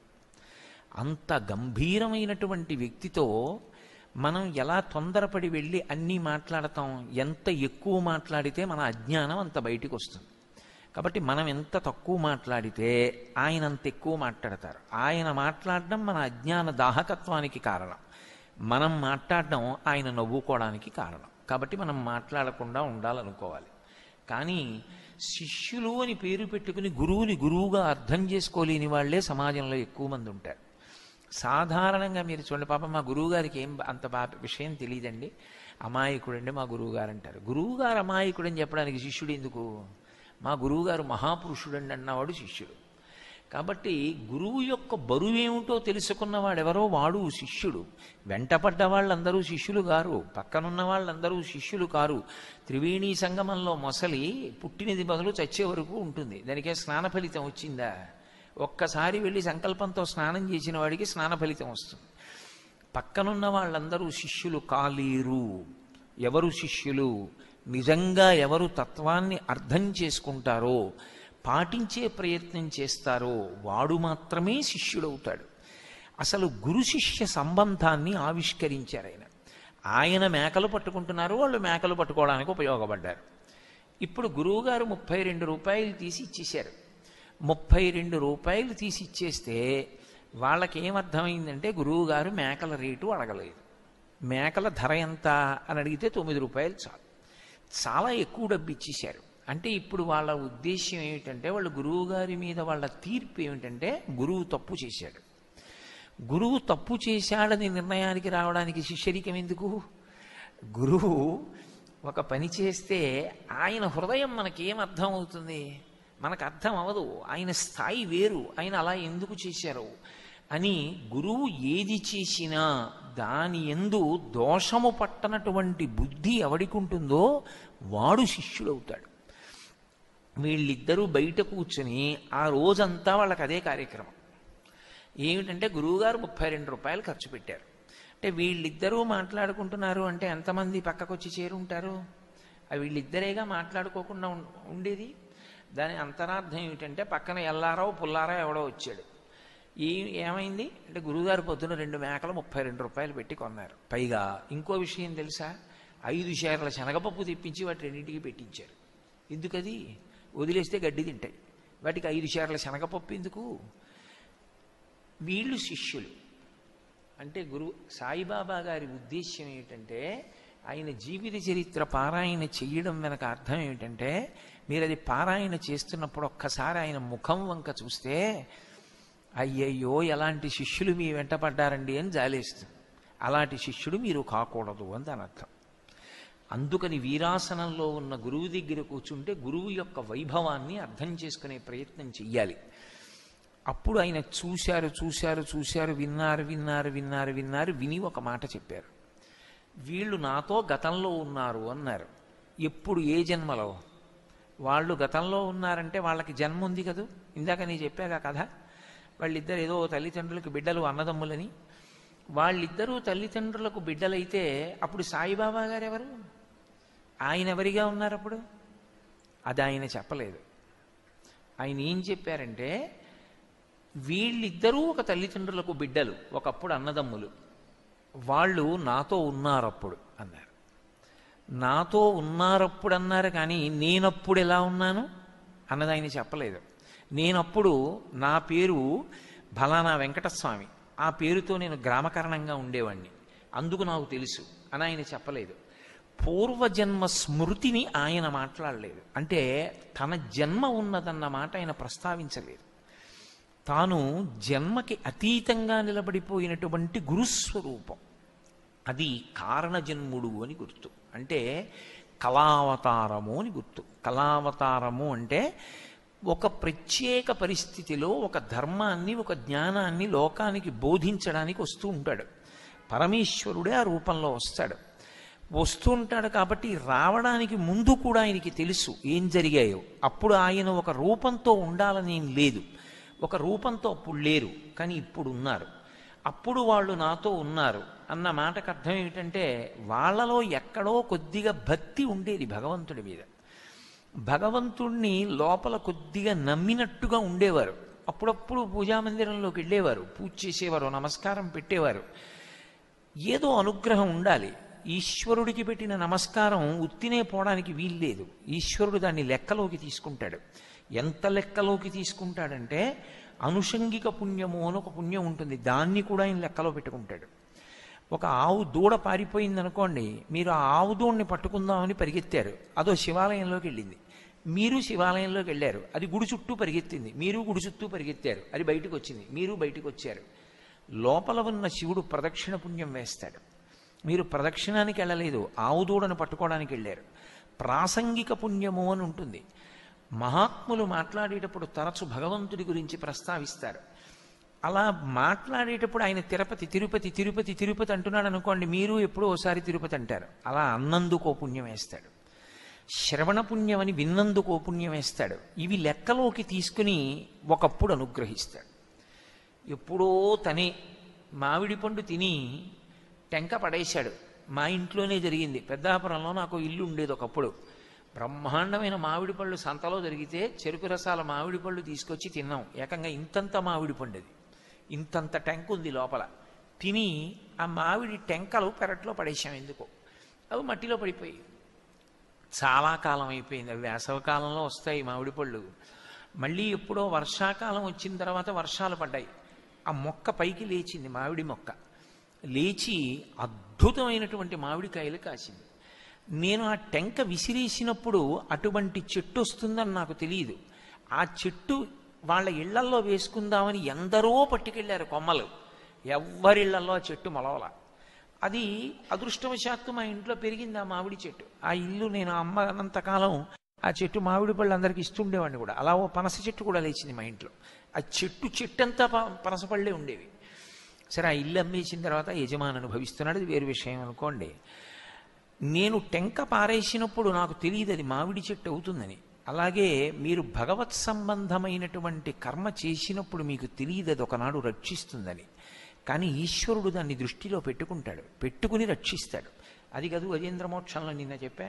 [SPEAKER 1] అంత గంభీరమైనటువంటి వ్యక్తితో మనం ఎలా తొందరపడి వెళ్ళి అన్నీ మాట్లాడతాం? ఎంత ఎక్కువ మాట్లాడితే మన అజ్ఞానం అంత బయటికి వస్తుంది. కాబట్టి మనం ఎంత తక్కువ మాట్లాడితే ఆయన అంత ఎక్కువ మాట్లాడతారు. ఆయన మాట్లాడడం మన అజ్ఞాన దాహకత్వానికి కారణం, మనం మాట్లాడడం ఆయన నవ్వుకోవడానికి కారణం. కాబట్టి మనం మాట్లాడకుండా ఉండాలనుకోవాలి. కానీ శిష్యులు అని పేరు పెట్టుకుని గురువుని గురువుగా అర్థం చేసుకోలేని వాళ్లే సమాజంలో ఎక్కువ మంది ఉంటారు. సాధారణంగా మీరు చూడండి, పాపం మా గురువుగారికి ఏం అంత విషయం తెలియదండి, అమాయకుడండి మా గురువుగారు అంటారు. గురువుగారు అమాయకుడని చెప్పడానికి శిష్యుడు ఎందుకు? మా గురువుగారు మహాపురుషుడండి అన్నవాడు శిష్యుడు. కాబట్టి గురువు యొక్క బరువేమిటో తెలుసుకున్నవాడెవరో వాడు శిష్యుడు. వెంటపడ్డ వాళ్ళందరూ శిష్యులు కారు, పక్కనున్న వాళ్ళందరూ శిష్యులు కారు. త్రివేణీ సంగమంలో మొసలి పుట్టినది బదులు చచ్చే వరకు ఉంటుంది. దానికే స్నాన ఫలితం వచ్చిందా? ఒక్కసారి వెళ్ళి సంకల్పంతో స్నానం చేసిన వాడికి స్నాన ఫలితం వస్తుంది. పక్కనున్న వాళ్ళందరూ శిష్యులు కాలేరు. ఎవరు శిష్యులు? నిజంగా ఎవరు తత్వాన్ని అర్థం చేసుకుంటారో, పాటించే ప్రయత్నం చేస్తారో వాడు మాత్రమే శిష్యుడవుతాడు. అసలు గురు శిష్య సంబంధాన్ని ఆవిష్కరించారు ఆయన. ఆయన మేకలు పట్టుకుంటున్నారు, వాళ్ళు మేకలు పట్టుకోవడానికి ఉపయోగపడ్డారు. ఇప్పుడు గురువుగారు 32 రూపాయలు తీసి ఇచ్చేశారు. 32 రూపాయలు తీసి ఇచ్చేస్తే వాళ్ళకి ఏమర్థమైందంటే గురువుగారు మేకల రేటు అడగలేదు. మేకల ధర ఎంత అని అడిగితే 9 రూపాయలు చాలు. చాలా ఎక్కువ డబ్బు ఇచ్చేశారు. అంటే ఇప్పుడు వాళ్ళ ఉద్దేశ్యం ఏమిటంటే, వాళ్ళు గురువుగారి మీద వాళ్ళ తీర్పు ఏమిటంటే గురువు తప్పు చేశాడు. గురువు తప్పు చేశాడని నిర్ణయానికి రావడానికి శిష్యరికం ఎందుకు? గురువు ఒక పని చేస్తే ఆయన హృదయం మనకేం అర్థం అవుతుంది? మనకు అర్థం అవ్వదు. ఆయన స్థాయి వేరు, ఆయన అలా ఎందుకు చేశారు అని. గురువు ఏది చేసినా దాని యందు దోషము పట్టనటువంటి బుద్ధి ఎవడికుంటుందో వాడు శిష్యుడవుతాడు. వీళ్ళిద్దరూ బయట కూర్చుని ఆ రోజంతా వాళ్ళకి అదే కార్యక్రమం. ఏమిటంటే గురువుగారు 32 రూపాయలు ఖర్చు పెట్టారు. అంటే వీళ్ళిద్దరూ మాట్లాడుకుంటున్నారు అంటే ఎంతమంది పక్కకొచ్చి చేరుంటారు? వీళ్ళిద్దరేగా మాట్లాడుకోకుండా ఉండేది. దాని అంతరార్థం ఏమిటంటే పక్కన ఎల్లారో పుల్లారో ఎవడో వచ్చాడు. ఏమైంది అంటే గురువుగారు పొద్దున 2 మేకలు 32 రూపాయలు పెట్టి కొన్నారు. పైగా ఇంకో విషయం తెలుసా? 5 షేర్ల శనగపప్పు తెప్పించి వాటి రెండింటికి పెట్టించారు. ఎందుకది? వదిలేస్తే గడ్డి తింటాయి, వాటికి 5 షేర్ల శనగపప్పు ఎందుకు? వీళ్ళు శిష్యులు. అంటే సాయిబాబా గారి ఉద్దేశ్యం ఏమిటంటే, ఆయన జీవిత చరిత్ర పారాయణ చెయ్యడం వెనక అర్థం ఏమిటంటే, మీరు అది పారాయణ చేస్తున్నప్పుడు ఒక్కసారి ఆయన ముఖం వంక చూస్తే అయ్యయ్యో ఎలాంటి శిష్యులు మీ వెంట పడ్డారండి అని జాలేస్తుంది. అలాంటి శిష్యుడు మీరు కాకూడదు అని దాని అర్థం. అందుకని వీరాసనంలో ఉన్న గురువు దగ్గర కూర్చుంటే గురువు యొక్క వైభవాన్ని అర్థం చేసుకునే ప్రయత్నం చెయ్యాలి. అప్పుడు ఆయన చూశారు చూశారు చూశారు, విన్నారు విన్నారు విన్నారు విన్నారు, విని ఒక మాట చెప్పారు. వీళ్ళు నాతో గతంలో ఉన్నారు అన్నారు. ఎప్పుడు? ఏ జన్మలో? వాళ్ళు గతంలో ఉన్నారంటే వాళ్ళకి జన్మ ఉంది కదూ. ఇందాక నేను చెప్పాక కథ, వాళ్ళిద్దరు ఏదో తల్లిదండ్రులకు బిడ్డలు అన్నదమ్ములని. వాళ్ళిద్దరూ తల్లిదండ్రులకు బిడ్డలైతే అప్పుడు సాయిబాబా గారు ఎవరు? ఆయన ఎవరిగా ఉన్నారు అప్పుడు? అది ఆయన చెప్పలేదు. ఆయన ఏం చెప్పారంటే, వీళ్ళిద్దరూ ఒక తల్లిదండ్రులకు బిడ్డలు, ఒకప్పుడు అన్నదమ్ములు. వాళ్ళు నాతో ఉన్నారప్పుడు అన్నారు. నాతో ఉన్నారప్పుడు అన్నారు, కానీ నేనప్పుడు ఎలా ఉన్నాను అన్నది ఆయన చెప్పలేదు. నేనప్పుడు నా పేరు ఫలానా వెంకటస్వామి, ఆ పేరుతో నేను గ్రామకరణంగా ఉండేవాడిని, అందుకు నాకు తెలుసు అని ఆయన చెప్పలేదు. పూర్వజన్మ స్మృతిని ఆయన మాట్లాడలేదు. అంటే తన జన్మ ఉన్నదన్న మాట ఆయన ప్రస్తావించలేదు. తాను జన్మకి అతీతంగా నిలబడిపోయినటువంటి గురుస్వరూపం, అది కారణజన్ముడు అని గుర్తు. అంటే కళావతారము అని గుర్తు. కళావతారము అంటే ఒక ప్రత్యేక పరిస్థితిలో ఒక ధర్మాన్ని, ఒక జ్ఞానాన్ని లోకానికి బోధించడానికి వస్తూ ఉంటాడు. పరమేశ్వరుడే ఆ రూపంలో వస్తూ ఉంటాడు. కాబట్టి రావడానికి ముందు కూడా ఆయనకి తెలుసు ఏం జరిగాయో. అప్పుడు ఆయన ఒక రూపంతో ఉండాలని ఏం లేదు, ఒక రూపంతో అప్పుడు లేరు, కానీ ఇప్పుడు ఉన్నారు. అప్పుడు వాళ్ళు నాతో ఉన్నారు అన్న మాటకు అర్థం ఏమిటంటే వాళ్ళలో ఎక్కడో కొద్దిగా భక్తి ఉండేది భగవంతుడి మీద. భగవంతుణ్ణి లోపల కొద్దిగా నమ్మినట్టుగా ఉండేవారు. అప్పుడప్పుడు పూజామందిరంలోకి వెళ్ళేవారు, పూజ చేసేవారు, నమస్కారం పెట్టేవారు. ఏదో అనుగ్రహం ఉండాలి. ఈశ్వరుడికి పెట్టిన నమస్కారం ఉత్తినే పోవడానికి వీల్లేదు. ఈశ్వరుడు దాన్ని లెక్కలోకి తీసుకుంటాడు. ఎంత లెక్కలోకి తీసుకుంటాడంటే అనుషంగిక పుణ్యము అని ఒక పుణ్యం ఉంటుంది, దాన్ని కూడా ఆయన లెక్కలో పెట్టుకుంటాడు. ఒక ఆవు దూడ పారిపోయింది అనుకోండి, మీరు ఆ ఆవు దూడని పట్టుకుందామని పరిగెత్తారు, అదో శివాలయంలోకి వెళ్ళింది. మీరు శివాలయంలోకి వెళ్ళారు, అది గుడి చుట్టూ పరిగెత్తింది, మీరు గుడి చుట్టూ పరిగెత్తారు, అది బయటకు వచ్చింది, మీరు బయటకు వచ్చారు. లోపల ఉన్న శివుడు ప్రదక్షిణ పుణ్యం వేస్తాడు. మీరు ప్రదక్షిణానికి వెళ్ళలేదు, ఆవు దూడను పట్టుకోవడానికి వెళ్ళారు. ప్రాసంగిక పుణ్యము అని ఉంటుంది. మహాత్ములు మాట్లాడేటప్పుడు తరచు భగవంతుడి గురించి ప్రస్తావిస్తారు. అలా మాట్లాడేటప్పుడు ఆయన తిరుపతి తిరుపతి తిరుపతి తిరుపతి అంటున్నాడు అనుకోండి, మీరు ఎప్పుడో ఒకసారి తిరుపతి అంటారు. అలా అన్నందుకో పుణ్యం వేస్తాడు. శ్రవణ పుణ్యం అని విన్నందుకో పుణ్యం వేస్తాడు. ఇవి లెక్కలోకి తీసుకుని ఒకప్పుడు అనుగ్రహిస్తాడు. ఎప్పుడో తనే మామిడి పండు తిని టెంక పడేశాడు. మా ఇంట్లోనే జరిగింది. పెద్దాపురంలో నాకు ఇల్లు ఉండేది ఒకప్పుడు. బ్రహ్మాండమైన మామిడి పళ్ళు సంతలో జరిగితే చెరుకు రసాల మామిడి పళ్ళు తీసుకొచ్చి తిన్నాం. ఏకంగా ఇంతంత మామిడి పండు, అది ఇంతంత టెంక ఉంది లోపల. తిని ఆ మామిడి టెంకలు పెరట్లో పడేసాం. ఎందుకో అవి మట్టిలో పడిపోయి చాలా కాలం అయిపోయింది. అవి వేసవకాలంలో వస్తాయి మామిడి పళ్ళు. మళ్ళీ ఎప్పుడో వర్షాకాలం వచ్చిన తర్వాత వర్షాలు పడ్డాయి. ఆ మొక్క పైకి లేచింది, మామిడి మొక్క లేచి అద్భుతమైనటువంటి మామిడికాయలు కాసింది. నేను ఆ టెంక విసిరేసినప్పుడు అటువంటి చెట్టు వస్తుందని నాకు తెలియదు. ఆ చెట్టు వాళ్ళ ఇళ్లల్లో వేసుకుందామని ఎందరో పట్టుకెళ్ళారు కొమ్మలు. ఎవ్వరిళ్లల్లో ఆ చెట్టు మొలవల. అది అదృష్టవశాత్తు మా ఇంట్లో పెరిగింది ఆ మామిడి చెట్టు. ఆ ఇల్లు నేను అమ్మ అన్నంతకాలం ఆ చెట్టు మామిడి పళ్ళు అందరికి ఇస్తుండేవాడిని కూడా. అలా ఓ పనస చెట్టు కూడా లేచింది మా ఇంట్లో. ఆ చెట్టంతా పనసపళ్ళే ఉండేవి. సరే, ఆ ఇల్లు అమ్మేసిన తర్వాత యజమాని అనుభవిస్తున్నాడు, అది వేరు విషయం అనుకోండి. నేను టెంక పారేసినప్పుడు నాకు తెలియదు అది మామిడి చెట్టు అవుతుందని. అలాగే మీరు భగవత్ సంబంధమైనటువంటి కర్మ చేసినప్పుడు మీకు తెలియదు అది ఒకనాడు రక్షిస్తుందని. కానీ ఈశ్వరుడు దాన్ని దృష్టిలో పెట్టుకుంటాడు, పెట్టుకుని రక్షిస్తాడు. అది కాదు గజేంద్ర మోక్షంలో నిన్న చెప్పా,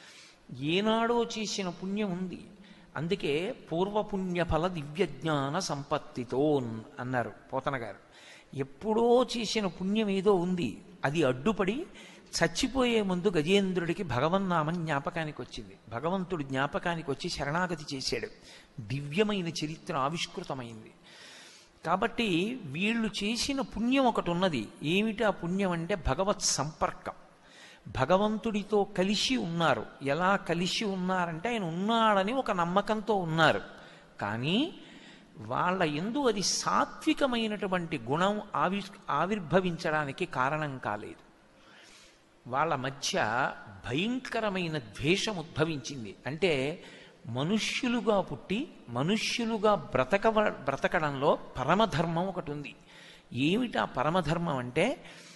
[SPEAKER 1] ఏనాడో చేసిన పుణ్యం ఉంది. అందుకే పూర్వపుణ్యఫల దివ్యజ్ఞాన సంపత్తితో అన్నారు పోతన గారు. ఎప్పుడో చేసిన పుణ్యం ఏదో ఉంది, అది అడ్డుపడి చచ్చిపోయే ముందు గజేంద్రుడికి భగవన్నామం జ్ఞాపకానికి వచ్చింది. భగవంతుడు జ్ఞాపకానికి వచ్చి శరణాగతి చేశాడు. దివ్యమైన చరిత్ర ఆవిష్కృతమైంది. కాబట్టి వీళ్ళు చేసిన పుణ్యం ఒకటి ఉన్నది. ఏమిటి ఆ పుణ్యం అంటే భగవత్ సంపర్కం. భగవంతుడితో కలిసి ఉన్నారు. ఎలా కలిసి ఉన్నారంటే ఆయన ఉన్నాడని ఒక నమ్మకంతో ఉన్నారు. కానీ వాళ్ళ యందు అది సాత్వికమైనటువంటి గుణం ఆవిర్భవించడానికి కారణం కాలేదు. వాళ్ళ మధ్య భయంకరమైన ద్వేషం ఉద్భవించింది. అంటే మనుష్యులుగా పుట్టి మనుష్యులుగా బ్రతకడంలో పరమధర్మం ఒకటి ఉంది. ఏమిటి ఆ పరమధర్మం అంటే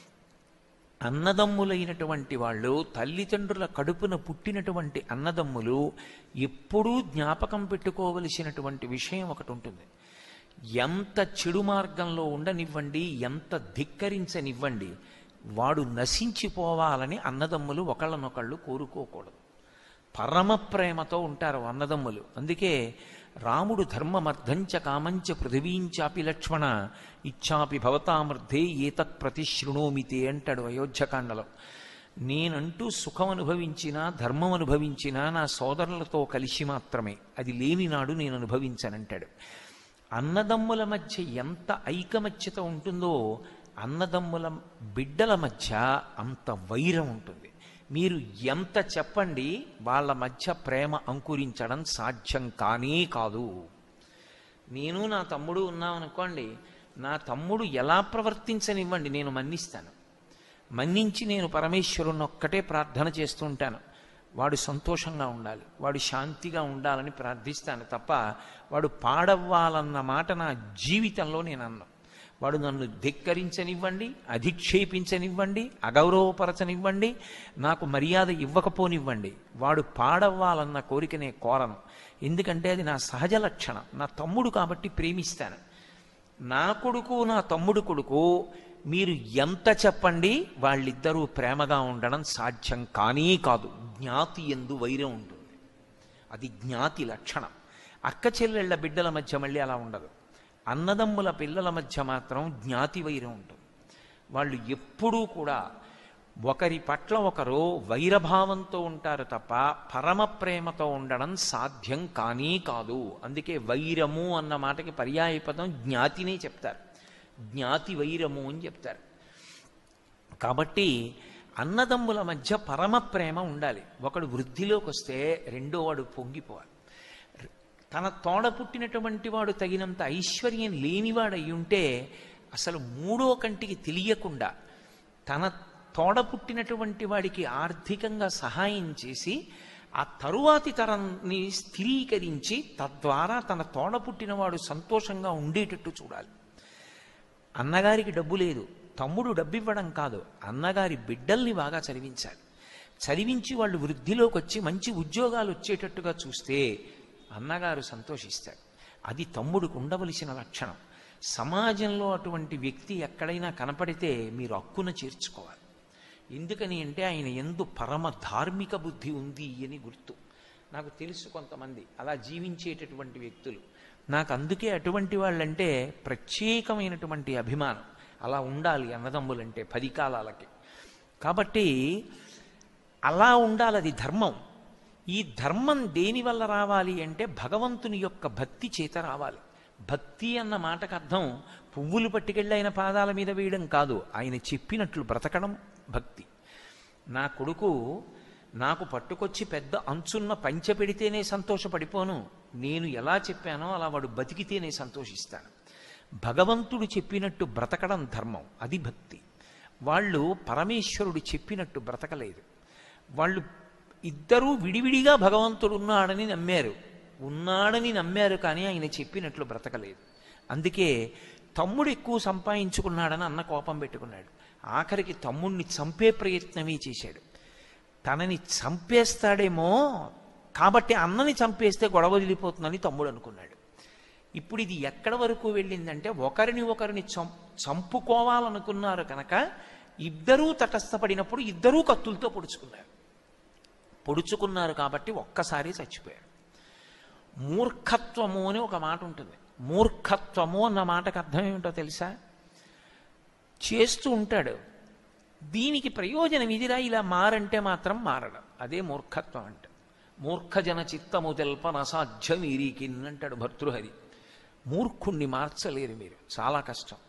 [SPEAKER 1] అన్నదమ్ములైనటువంటి వాళ్ళు, తల్లిదండ్రుల కడుపున పుట్టినటువంటి అన్నదమ్ములు ఎప్పుడూ జ్ఞాపకం పెట్టుకోవలసినటువంటి విషయం ఒకటి ఉంటుంది. ఎంత చెడు మార్గంలో ఉండనివ్వండి, ఎంత ధిక్కరించనివ్వండి, వాడు నశించిపోవాలని అన్నదమ్ములు ఒకళ్ళనొకళ్ళు కోరుకోకూడదు. పరమ ప్రేమతో ఉంటారు అన్నదమ్ములు. అందుకే రాముడు ధర్మమర్థంచ కామంచ పృథివీంచాపి లక్ష్మణ ఇచ్చాపి భవతామర్థే ఏతత్ ప్రతిశృణోమితే అంటాడు అయోధ్యకాండలో. నేనంటూ సుఖం అనుభవించినా ధర్మం అనుభవించినా నా సోదరులతో కలిసి మాత్రమే, అది లేని నాడు నేను అనుభవించనంటాడు. అన్నదమ్ముల మధ్య ఎంత ఐకమత్యత ఉంటుందో అన్నదమ్ముల బిడ్డల మధ్య అంత వైరం ఉంటుంది. మీరు ఎంత చెప్పండి వాళ్ళ మధ్య ప్రేమ అంకురించడం సాధ్యం కానే కాదు. నేను నా తమ్ముడు ఉన్నామనుకోండి, నా తమ్ముడు ఎలా ప్రవర్తించనివ్వండి, నేను మన్నిస్తాను. మన్నించి నేను పరమేశ్వరుని ఒక్కటే ప్రార్థన చేస్తూ ఉంటాను, వాడు సంతోషంగా ఉండాలి, వాడు శాంతిగా ఉండాలని ప్రార్థిస్తాను తప్ప వాడు పాడవ్వాలన్న మాట నా జీవితంలో నేను అన్నాను. వాడు నన్ను ధిక్కరించనివ్వండి, అధిక్షేపించనివ్వండి, అగౌరవపరచనివ్వండి, నాకు మర్యాద ఇవ్వకపోనివ్వండి, వాడు పాడవ్వాలన్న కోరిక నేను కోరను. ఎందుకంటే అది నా సహజ లక్షణం. నా తమ్ముడు కాబట్టి ప్రేమిస్తాను. నా కొడుకు నా తమ్ముడు కొడుకు మీరు ఎంత చెప్పండి వాళ్ళిద్దరూ ప్రేమగా ఉండడం సాధ్యం కానీ కాదు. జ్ఞాతి యందు వైరం ఉంటుంది, అది జ్ఞాతి లక్షణం. అక్క చెల్లెళ్ళ బిడ్డల మధ్య మళ్ళీ అలా ఉండదు. అన్నదమ్ముల పిల్లల మధ్య మాత్రం జ్ఞాతి వైరం ఉంటుంది. వాళ్ళు ఎప్పుడూ కూడా ఒకరి పట్ల ఒకరు వైరభావంతో ఉంటారు తప్ప పరమ ప్రేమతో ఉండడం సాధ్యం కానీ కాదు. అందుకే వైరము అన్న మాటకి పర్యాయపదం జ్ఞాతినే చెప్తారు, జ్ఞాతి వైరము అని చెప్తారు. కాబట్టి అన్నదమ్ముల మధ్య పరమ ప్రేమ ఉండాలి. ఒకడు వృద్ధిలోకి వస్తే రెండో వాడు పొంగిపోవాలి. తన తోడ పుట్టినటువంటి వాడు తగినంత ఐశ్వర్యం లేనివాడై ఉంటే అసలు మూడో కంటికి తెలియకుండా తన తోడ పుట్టినటువంటి వాడికి ఆర్థికంగా సహాయం చేసి ఆ తరువాతి తరాన్ని స్థిరీకరించి తద్వారా తన తోడ పుట్టినవాడు సంతోషంగా ఉండేటట్టు చూడాలి. అన్నగారికి డబ్బు లేదు, తమ్ముడు డబ్బు ఇవ్వడం కాదు, అన్నగారి బిడ్డల్ని బాగా చదివించాలి. చదివించి వాళ్ళు వృద్ధిలోకి వచ్చి మంచి ఉద్యోగాలు వచ్చేటట్టుగా చూస్తే అన్నగారు సంతోషిస్తాడు. అది తమ్ముడికి ఉండవలసిన లక్షణం. సమాజంలో అటువంటి వ్యక్తి ఎక్కడైనా కనపడితే మీరు హక్కున చేర్చుకోవాలి. ఎందుకని అంటే ఆయన యందు పరమ ధార్మిక బుద్ధి ఉంది అని గుర్తు. నాకు తెలుసు కొంతమంది అలా జీవించేటటువంటి వ్యక్తులు. నాకు అందుకే అటువంటి వాళ్ళంటే ప్రత్యేకమైనటువంటి అభిమానం. అలా ఉండాలి అన్నదమ్ములంటే 10 కాలాలకి. కాబట్టి అలా ఉండాలి, అది ధర్మం. ఈ ధర్మం దేని వల్ల రావాలి అంటే భగవంతుని యొక్క భక్తి చేత రావాలి. భక్తి అన్న మాటకు అర్థం పువ్వులు పట్టుకెళ్ళి ఆయన పాదాల మీద వేయడం కాదు, ఆయన చెప్పినట్లు బ్రతకడం భక్తి. నా కొడుకు నాకు పట్టుకొచ్చి పెద్ద అంచున్న పంచె పెడితేనే సంతోషపడిపోను, నేను ఎలా చెప్పానో అలా వాడు బతికితేనే సంతోషిస్తాను. భగవంతుడు చెప్పినట్టు బ్రతకడం ధర్మం, అది భక్తి. వాళ్ళు పరమేశ్వరుడు చెప్పినట్టు బ్రతకలేదు. వాళ్ళు ఇద్దరూ విడివిడిగా భగవంతుడు ఉన్నాడని నమ్మారు కానీ ఆయన చెప్పినట్లు బ్రతకలేదు. అందుకే తమ్ముడు ఎక్కువ సంపాదించుకున్నాడని అన్న కోపం పెట్టుకున్నాడు. ఆఖరికి తమ్ముడిని చంపే ప్రయత్నమే చేశాడు. తనని చంపేస్తాడేమో కాబట్టి అన్నని చంపేస్తే గొడవ వదిలిపోతుందని తమ్ముడు అనుకున్నాడు. ఇప్పుడు ఇది ఎక్కడ వరకు వెళ్ళిందంటే ఒకరిని చంపుకోవాలనుకున్నారు కనుక ఇద్దరూ తటస్థపడినప్పుడు ఇద్దరూ కత్తులతో పొడుచుకున్నారు కాబట్టి ఒక్కసారి చచ్చిపోయాడు. మూర్ఖత్వము అని ఒక మాట ఉంటుంది. మూర్ఖత్వము అన్న మాటకు అర్థం ఏమిటో తెలుసా? చేస్తూ ఉంటాడు, దీనికి ప్రయోజనం ఇదిరా, ఇలా మారంటే మాత్రం మారడం, అదే మూర్ఖత్వం అంటే. మూర్ఖజన చిత్తము తెల్పన అసాధ్యం ఈరీకిన్ అంటాడు భర్తృహరి. మూర్ఖుణ్ణి మార్చలేరు మీరు, చాలా కష్టం.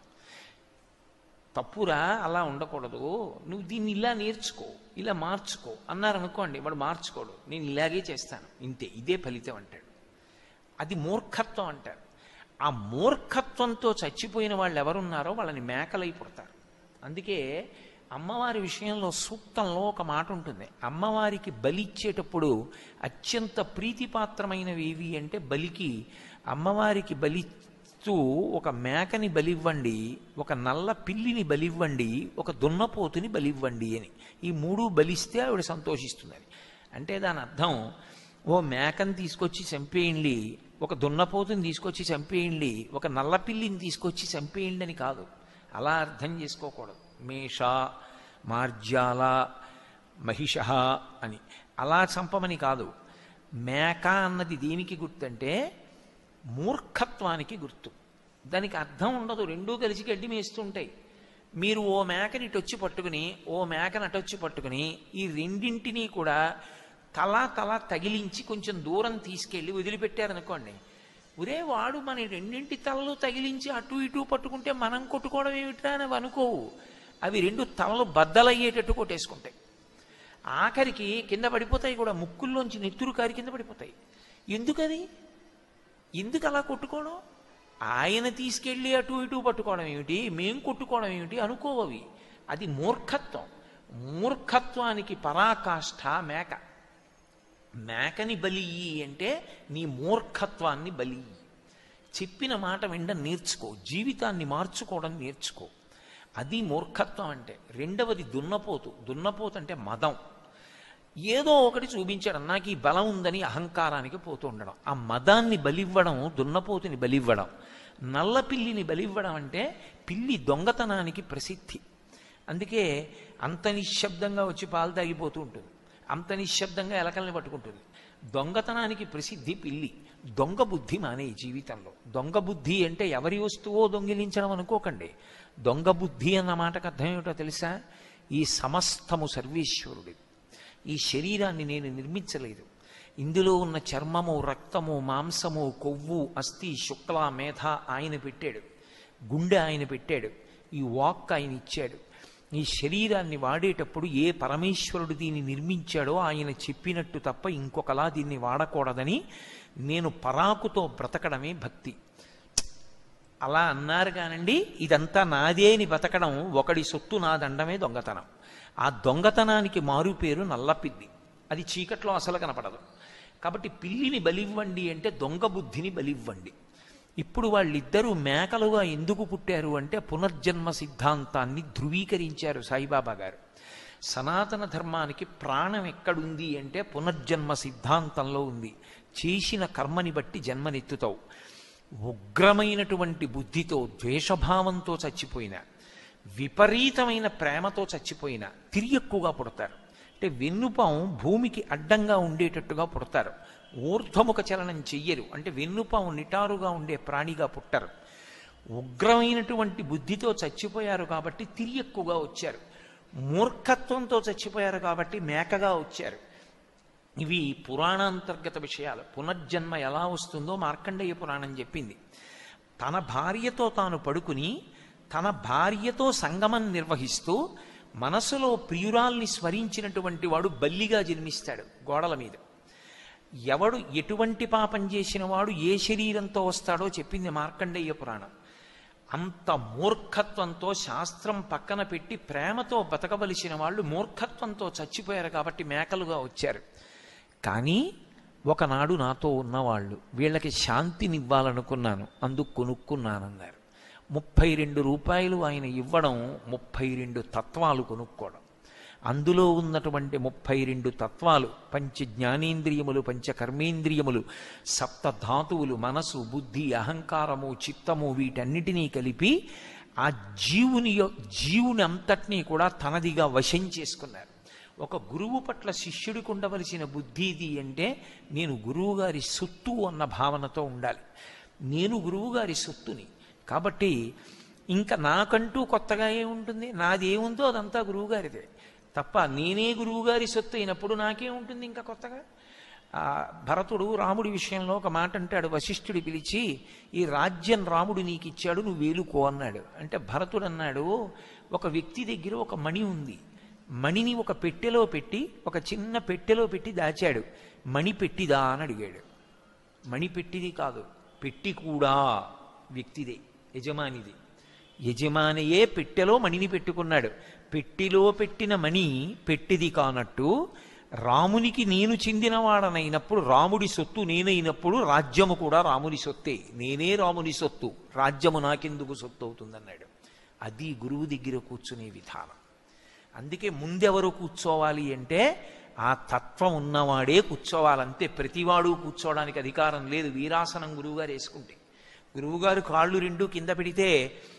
[SPEAKER 1] తప్పురా, అలా ఉండకూడదు, నువ్వు దీన్ని ఇలా నేర్చుకో, ఇలా మార్చుకో అన్నారనుకోండి, వాడు మార్చుకోడు, నేను ఇలాగే చేస్తాను ఇంతే, ఇదే ఫలితం అంటాడు. అది మూర్ఖత్వం అంటారు. ఆ మూర్ఖత్వంతో చచ్చిపోయిన వాళ్ళు ఎవరున్నారో వాళ్ళని మేకలై పుడతారు. అందుకే అమ్మవారి విషయంలో సూక్తంలో ఒక మాట ఉంటుంది. అమ్మవారికి బలి ఇచ్చేటప్పుడు అత్యంత ప్రీతిపాత్రమైనవి ఏవి అంటే బలికి అమ్మవారికి బలిస్తూ ఒక మేకని బలివ్వండి, ఒక నల్ల పిల్లిని బలివ్వండి, ఒక దున్నపోతుని బలివ్వండి అని. ఈ 3 బలిస్తే ఆవిడ సంతోషిస్తుందని. అంటే దాని అర్థం ఓ మేకని తీసుకొచ్చి చంపేయండి, ఒక దున్నపోతుని తీసుకొచ్చి చంపేయండి, ఒక నల్ల పిల్లిని తీసుకొచ్చి చంపేయండి అని కాదు. అలా అర్థం చేసుకోకూడదు. మేష, మార్జాల, మహిష అని అలా చంపమని కాదు. మేక అన్నది దేనికి గుర్తంటే మూర్ఖత్వానికి గుర్తు. దానికి అర్థం ఉండదు, రెండూ కలిసి గడ్డి మేస్తుంటాయి. మీరు ఓ మేకని ఇటొచ్చి పట్టుకుని ఓ మేకని అటొచ్చి పట్టుకుని ఈ రెండింటినీ కూడా తల తగిలించి కొంచెం దూరం తీసుకెళ్ళి వదిలిపెట్టారనుకోండి, ఒరే వాడు మన రెండింటి తలలు తగిలించి అటు ఇటు పట్టుకుంటే మనం కొట్టుకోవడం ఏమిట్రా అని అనుకోవు. అవి రెండు తలలు బద్దలయ్యేటట్టు కొట్టేసుకుంటాయి. ఆఖరికి కింద పడిపోతాయి కూడా, ముక్కుల్లోంచి నెత్తురు కారి కింద పడిపోతాయి. ఎందుకది? ఎందుకు అలా కొట్టుకోవడం? ఆయన తీసుకెళ్ళి అటు ఇటు పట్టుకోవడం ఏమిటి, మేం కొట్టుకోవడం ఏమిటి అనుకోవవి. అది మూర్ఖత్వం. మూర్ఖత్వానికి పరాకాష్ఠ మేక. మేకని బలి అంటే నీ మూర్ఖత్వాన్ని బలి. చెప్పిన మాట వినడం నేర్చుకో, జీవితాన్ని మార్చుకోవడం నేర్చుకో. అది మూర్ఖత్వం అంటే. రెండవది దున్నపోతు. దున్నపోతు అంటే మదం. ఏదో ఒకటి చూపించడం, నాకు ఈ బలం ఉందని అహంకారానికి పోతూ ఉండడం. ఆ మదాన్ని బలివ్వడం, దున్నపోతుని బలివ్వడం. నల్ల పిల్లిని బలివ్వడం అంటే పిల్లి దొంగతనానికి ప్రసిద్ధి. అందుకే అంత నిశ్శబ్దంగా వచ్చి పాలు తాగిపోతూ ఉంటుంది, అంత నిశ్శబ్దంగా ఎలకల్ని పట్టుకుంటుంది. దొంగతనానికి ప్రసిద్ధి పిల్లి. దొంగ బుద్ధి మానే జీవితంలో. దొంగ బుద్ధి అంటే ఎవరి వస్తువో దొంగిలించడం అనుకోకండి. దొంగ బుద్ధి అన్న మాటకు అర్థం ఏమిటో తెలుసా? ఈ సమస్తము సర్వేశ్వరుడి. ఈ శరీరాన్ని నేను నిర్మించలేదు. ఇందులో ఉన్న చర్మము, రక్తము, మాంసము, కొవ్వు, అస్థి, శుక్ల, మేధ ఆయన పెట్టాడు. గుండె ఆయన పెట్టాడు. ఈ వాక్ ఆయన ఇచ్చాడు. ఈ శరీరాన్ని వాడేటప్పుడు ఏ పరమేశ్వరుడు దీన్ని నిర్మించాడో ఆయన చెప్పినట్టు తప్ప ఇంకొకలా దీన్ని వాడకూడదని నేను పరాకుతో బ్రతకడమే భక్తి. అలా అన్నారు కానండి, ఇదంతా నాదే అని బతకడం, ఒకడి సొత్తు నాదండమే దొంగతనం. ఆ దొంగతనానికి మారు పేరు నల్లపిల్లి. అది చీకట్లో అసలు కనపడదు. కాబట్టి పిల్లిని బలివ్వండి అంటే దొంగ బుద్ధిని బలివ్వండి. ఇప్పుడు వాళ్ళిద్దరూ మేకలుగా ఎందుకు పుట్టారు అంటే పునర్జన్మ సిద్ధాంతాన్ని ధృవీకరించారు సాయిబాబా గారు. సనాతన ధర్మానికి ప్రాణం ఎక్కడుంది అంటే పునర్జన్మ సిద్ధాంతంలో ఉంది. చేసిన కర్మని బట్టి జన్మనెత్తుతావు. ఉగ్రమైనటువంటి బుద్ధితో, ద్వేషభావంతో చచ్చిపోయిన, విపరీతమైన ప్రేమతో చచ్చిపోయిన తిరిగి ఎక్కువగా పుడతారు. అంటే వెన్నుపాము భూమికి అడ్డంగా ఉండేటట్టుగా పుడతారు. ఊర్ధ్వముఖ చలనం చెయ్యరు. అంటే వెన్నుపాము నిటారుగా ఉండే ప్రాణిగా పుట్టరు. ఉగ్రమైనటువంటి బుద్ధితో చచ్చిపోయారు కాబట్టి తిరిగి ఎక్కువగా వచ్చారు. మూర్ఖత్వంతో చచ్చిపోయారు కాబట్టి మేకగా వచ్చారు. ఇవి పురాణాంతర్గత విషయాలు. పునర్జన్మ ఎలా వస్తుందో మార్కండేయ పురాణం చెప్పింది. తన భార్యతో తాను పడుకుని తన భార్యతో సంగమం నిర్వహిస్తూ మనసులో ప్రియురాల్ని స్మరించినటువంటి వాడు బల్లిగా జన్మిస్తాడు గోడల మీద. ఎవడు ఎటువంటి పాపం చేసిన వాడు ఏ శరీరంతో వస్తాడో చెప్పింది మార్కండేయ పురాణం. అంత మూర్ఖత్వంతో శాస్త్రం పక్కన పెట్టి ప్రేమతో బతకవలసిన వాళ్ళు మూర్ఖత్వంతో చచ్చిపోయారు కాబట్టి మేకలుగా వచ్చారు. కానీ ఒకనాడు నాతో ఉన్నవాళ్ళు, వీళ్ళకి శాంతినివ్వాలనుకున్నాను, అందుకు కొనుక్కున్నానన్నారు. 32 రూపాయలు ఆయన ఇవ్వడం, 32 తత్వాలు కొనుక్కోవడం. అందులో ఉన్నటువంటి 32 తత్వాలు, పంచ జ్ఞానేంద్రియములు, పంచ కర్మేంద్రియములు, సప్తధాతువులు, మనసు, బుద్ధి, అహంకారము, చిత్తము, వీటన్నిటినీ కలిపి ఆ జీవుని అంతటినీ కూడా తనదిగా వశం చేసుకున్నారు. ఒక గురువు పట్ల శిష్యుడికి ఉండవలసిన బుద్ధి ఇది అంటే, నేను గురువుగారి సొత్తు అన్న భావనతో ఉండాలి. నేను గురువుగారి సొత్తుని కాబట్టి ఇంకా నాకంటూ కొత్తగా ఏముంటుంది? నాది ఏముందో అదంతా గురువుగారిదే తప్ప నేనే గురువుగారి సొత్తు అయినప్పుడు నాకేముంటుంది ఇంకా కొత్తగా? భరతుడు రాముడి విషయంలో ఒక మాట అంటాడు. వశిష్ఠుడి పిలిచి, ఈ రాజ్యం రాముడు నీకు ఇచ్చాడు, నువ్వు వేలుకో అన్నాడు. అంటే భరతుడు అన్నాడు, ఒక వ్యక్తి దగ్గర ఒక మణి ఉంది. మణిని ఒక పెట్టెలో పెట్టి, ఒక చిన్న పెట్టెలో పెట్టి దాచాడు. మణి పెట్టిదా అని అడిగాడు. మణి పెట్టిది కాదు, పెట్టి కూడా వ్యక్తిదే, యజమానిది. యజమానియే పెట్టెలో మణిని పెట్టుకున్నాడు. పెట్టిలో పెట్టిన మణి పెట్టిది కానట్టు రామునికి నేను చెందినవాడనైనప్పుడు, రాముడి సొత్తు నేనైనప్పుడు రాజ్యము కూడా రాముని సొత్తే. నేనే రాముని సొత్తు, రాజ్యము నాకెందుకు సొత్తు అవుతుందన్నాడు. అది గురువు దగ్గర కూర్చునే విధానం. అందుకే ముందెవరు కూర్చోవాలి అంటే ఆ తత్వం ఉన్నవాడే కూర్చోవాలంతే. ప్రతివాడు కూర్చోవడానికి అధికారం లేదు. వీరాసనం గురువుగారు వేసుకుంటే, గురువుగారు కాళ్ళు రెండు కింద పెడితే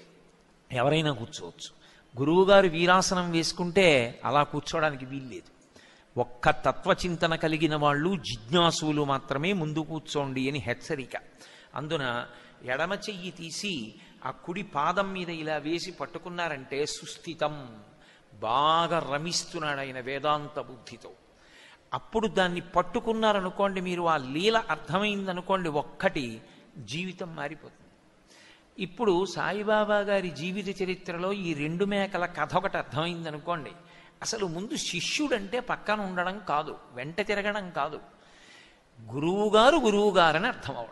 [SPEAKER 1] ఎవరైనా కూర్చోవచ్చు. గురువుగారు వీరాసనం వేసుకుంటే అలా కూర్చోవడానికి వీల్లేదు. ఒక్క తత్వచింతన కలిగిన వాళ్ళు, జిజ్ఞాసులు మాత్రమే ముందు కూర్చోండి అని హెచ్చరిక. అందున ఎడమ చెయ్యి తీసి ఆ కుడి పాదం మీద ఇలా వేసి పట్టుకున్నారంటే సుస్థితం, బాగా రమిస్తున్నాడు ఆయన వేదాంత బుద్ధితో. అప్పుడు దాన్ని పట్టుకున్నారనుకోండి, మీరు ఆ లీల అర్థమైందనుకోండి, ఒక్కటి జీవితం మారిపోతుంది. ఇప్పుడు సాయిబాబా గారి జీవిత చరిత్రలో ఈ 2 మేకల కథ ఒకటి అర్థమైందనుకోండి, అసలు ముందు శిష్యుడంటే పక్కన ఉండడం కాదు, వెంట తిరగడం కాదు, గురువుగారని అర్థం అవ్వడం.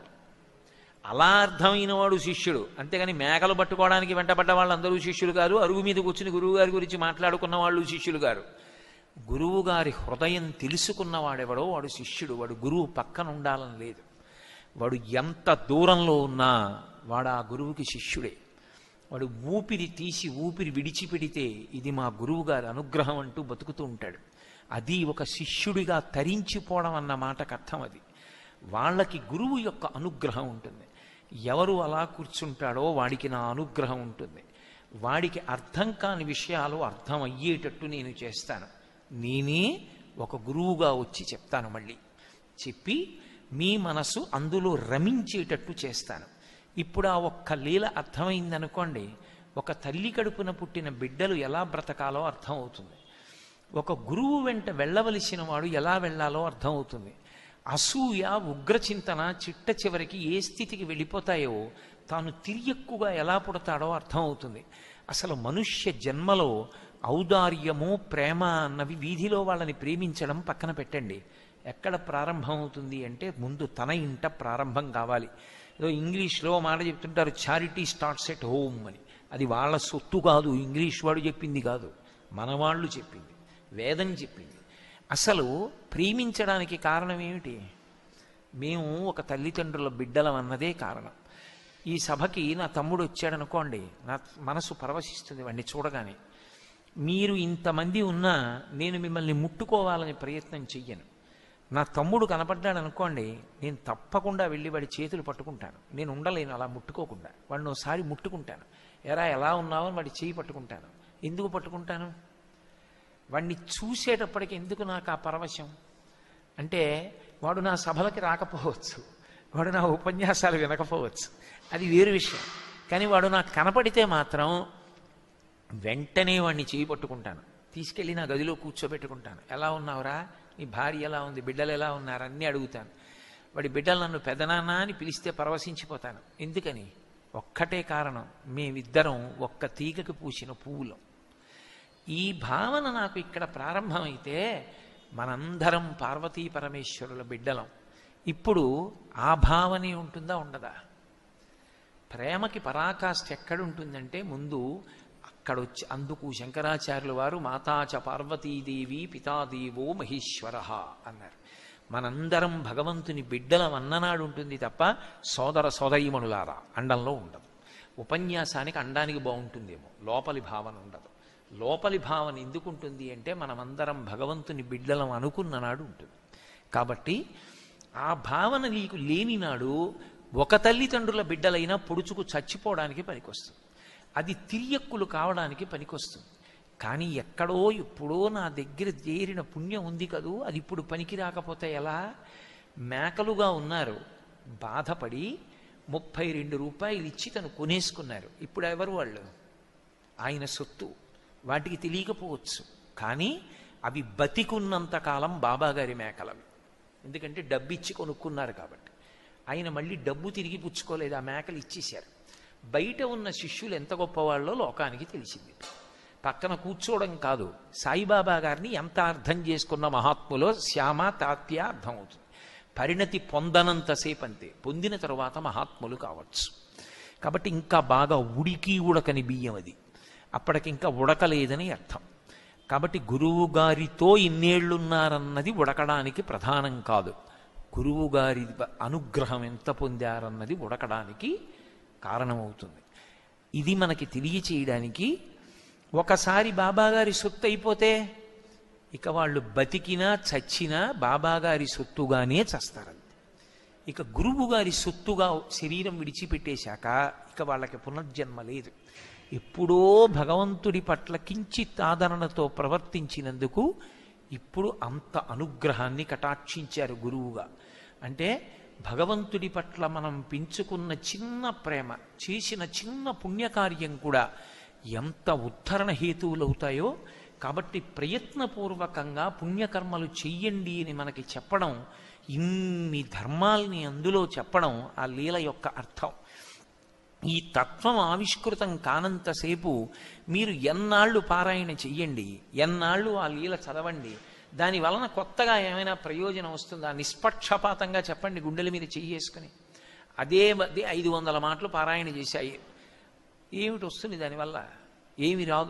[SPEAKER 1] అలా అర్థమైన వాడు శిష్యుడు. అంతేగాని మేకలు పట్టుకోవడానికి వెంటబడ్డ వాళ్ళందరూ శిష్యులు గారు, అరుగు మీద కూర్చుని గురువుగారి గురించి మాట్లాడుకున్న వాళ్ళు శిష్యులు గారు. గురువుగారి హృదయం తెలుసుకున్నవాడెవడో వాడు శిష్యుడు. వాడు గురువు పక్కన ఉండాలని లేదు. వాడు ఎంత దూరంలో ఉన్నా వాడు ఆ గురువుకి శిష్యుడే. వాడు ఊపిరి తీసి ఊపిరి విడిచిపెడితే ఇది మా గురువుగారి అనుగ్రహం అంటూ బతుకుతూ ఉంటాడు. అది ఒక శిష్యుడిగా తరించిపోవడం అన్న మాటకు అర్థం అది. వాళ్ళకి గురువు యొక్క అనుగ్రహం ఉంటుంది. ఎవరు అలా కూర్చుంటాడో వాడికి నా అనుగ్రహం ఉంటుంది. వాడికి అర్థం కాని విషయాలు అర్థం అయ్యేటట్టు నేను చేస్తాను. నేనే ఒక గురువుగా వచ్చి చెప్తాను. మళ్ళీ చెప్పి మీ మనసు అందులో రమించేటట్టు చేస్తాను. ఇప్పుడు ఆ ఒక్క లీల అర్థమైందనుకోండి, ఒక తల్లి కడుపున పుట్టిన బిడ్డలు ఎలా బ్రతకాలో అర్థమవుతుంది. ఒక గురువు వెంట వెళ్ళవలసిన వాడు ఎలా వెళ్ళాలో అర్థమవుతుంది. అసూయ, ఉగ్రచింతన చిట్ట చివరికి ఏ స్థితికి వెళ్ళిపోతాయో, తాను తిరియక్కుగా ఎలా పుడతాడో అర్థమవుతుంది. అసలు మనుష్య జన్మలో ఔదార్యము, ప్రేమ అన్నవి వీధిలో వాళ్ళని ప్రేమించడం పక్కన పెట్టండి. ఎక్కడ ప్రారంభం అవుతుంది అంటే ముందు తన ఇంట ప్రారంభం కావాలి. ఏదో ఇంగ్లీష్లో మాట చెప్తుంటారు, చారిటీ స్టార్ట్స్ ఎట్ హోమ్ అని. అది వాళ్ళ సొత్తు కాదు, ఇంగ్లీష్ వాడు చెప్పింది కాదు, మనవాళ్ళు చెప్పింది, వేదం చెప్పింది. అసలు ప్రేమించడానికి కారణం ఏమిటి? మేము ఒక తల్లిదండ్రుల బిడ్డలం అన్నదే కారణం. ఈ సభకి నా తమ్ముడు వచ్చాడనుకోండి, నా మనసు పరవశిస్తుంది వాడిని చూడగానే. మీరు ఇంతమంది ఉన్నా నేను మిమ్మల్ని ముట్టుకోవాలని ప్రయత్నం చెయ్యను. నా తమ్ముడు కనపడ్డాడు అనుకోండి, నేను తప్పకుండా వెళ్ళి వాడి చేతులు పట్టుకుంటాను. నేను ఉండలేను అలా ముట్టుకోకుండా. వాడిని ఒకసారి ముట్టుకుంటాను. ఎలా ఉన్నావు అని వాడి చేయి పట్టుకుంటాను. ఎందుకు పట్టుకుంటాను? వాడిని చూసేటప్పటికి ఎందుకు నాకు ఆ పరవశం అంటే, వాడు నా సభలకి రాకపోవచ్చు, వాడు నా ఉపన్యాసాలు వినకపోవచ్చు, అది వేరు విషయం. కానీ వాడు నాకు కనపడితే మాత్రం వెంటనే వాడిని చేయి పట్టుకుంటాను, తీసుకెళ్ళి నా గదిలో కూర్చోబెట్టుకుంటాను. ఎలా ఉన్నావురా, నీ భార్య ఎలా ఉంది, బిడ్డలు ఎలా ఉన్నారు అన్నీ అడుగుతాను. వాడి బిడ్డలు నన్ను పెదనాన్న అని పిలిస్తే పరవశించిపోతాను. ఎందుకని? ఒక్కటే కారణం, మేమిద్దరం ఒక్క తీగకి పూసిన పువ్వులం. ఈ భావన నాకు ఇక్కడ ప్రారంభమైతే మనందరం పార్వతీ పరమేశ్వరుల బిడ్డలం. ఇప్పుడు ఆ భావనే ఉంటుందా, ఉండదా? ప్రేమకి పరాకాష్ఠ ఎక్కడుంటుందంటే ముందు అక్కడొచ్చి, అందుకు శంకరాచార్యుల వారు మాతాచ పార్వతీదేవి పితాదేవో మహేశ్వర అన్నారు. మనందరం భగవంతుని బిడ్డలం అన్ననాడు ఉంటుంది తప్ప సోదర సోదరీమణులారా అండంలో ఉండదు. ఉపన్యాసానికి అండానికి బాగుంటుందేమో, లోపలి భావన ఉండదు. లోపలి భావన ఎందుకుంటుంది అంటే మనమందరం భగవంతుని బిడ్డలం అనుకున్న నాడు ఉంటుంది. కాబట్టి ఆ భావన నీకు లేని నాడు ఒక తల్లిదండ్రుల బిడ్డలైనా పొడుచుకు చచ్చిపోవడానికి పనికొస్తుంది, అది తిరియక్కులు కావడానికి పనికొస్తుంది. కానీ ఎక్కడో ఎప్పుడో నా దగ్గర చేరిన పుణ్యం ఉంది కదూ, అది ఇప్పుడు పనికి రాకపోతే ఎలా? మేకలుగా ఉన్నారు, బాధపడి 32 రూపాయలు ఇచ్చి తను కొనేసుకున్నారు. ఇప్పుడు ఎవరు వాళ్ళు? ఆయన సొత్తు. వాటికి తెలియకపోవచ్చు, కానీ అవి బతికున్నంతకాలం బాబాగారి మేకలవి. ఎందుకంటే డబ్బు ఇచ్చి కొనుక్కున్నారు కాబట్టి. ఆయన మళ్ళీ డబ్బు తిరిగి పుచ్చుకోలేదు, ఆ మేకలు ఇచ్చేశారు. బయట ఉన్న శిష్యులు ఎంత గొప్పవాళ్ళో లోకానికి తెలిసింది. పక్కన కూర్చోవడం కాదు, సాయిబాబా గారిని ఎంత అర్థం చేసుకున్న మహాత్ములో శ్యామ తాత్య అర్థమవుతుంది. పరిణతి పొందనంతసేపు అంతే, పొందిన తరువాత మహాత్ములు కావచ్చు. కాబట్టి ఇంకా బాగా ఉడకని బియ్యం అది, అప్పటికి ఇంకా ఉడకలేదని అర్థం. కాబట్టి గురువు గారితో ఇన్నేళ్లున్నారన్నది ఉడకడానికి ప్రధానం కాదు, గురువు గారి అనుగ్రహం ఎంత పొందారన్నది ఉడకడానికి కారణమవుతుంది. ఇది మనకి తెలియచేయడానికి. ఒకసారి బాబాగారి సొత్తు అయిపోతే ఇక వాళ్ళు బతికినా చచ్చినా బాబాగారి సొత్తుగానే చస్తారంతే. ఇక గురువు గారి సొత్తుగా శరీరం విడిచిపెట్టేశాక ఇక వాళ్ళకి పునర్జన్మ లేదు. ఎప్పుడో భగవంతుడి పట్ల కించిత్ ఆదరణతో ప్రవర్తించినందుకు ఇప్పుడు అంత అనుగ్రహాన్ని కటాక్షించారు గురువుగా. అంటే భగవంతుడి పట్ల మనం పెంచుకున్న చిన్న ప్రేమ, చేసిన చిన్న పుణ్యకార్యం కూడా ఎంత ఉద్ధరణ హేతువులవుతాయో. కాబట్టి ప్రయత్నపూర్వకంగా పుణ్యకర్మలు చెయ్యండి అని మనకి చెప్పడం, ఇన్ని ధర్మాల్ని అందులో చెప్పడం ఆ లీల యొక్క అర్థం. ఈ తత్వం ఆవిష్కృతం కానంతసేపు మీరు ఎన్నాళ్ళు పారాయణ చెయ్యండి, ఎన్నాళ్ళు ఆ లీల చదవండి, దాని వలన కొత్తగా ఏమైనా ప్రయోజనం వస్తుందా? నిష్పక్షపాతంగా చెప్పండి, గుండెల మీద చెయ్యేసుకుని. అదే 500 మాటలు పారాయణ చేశాయి, ఏమిటి వస్తుంది దానివల్ల? ఏమి రాదు.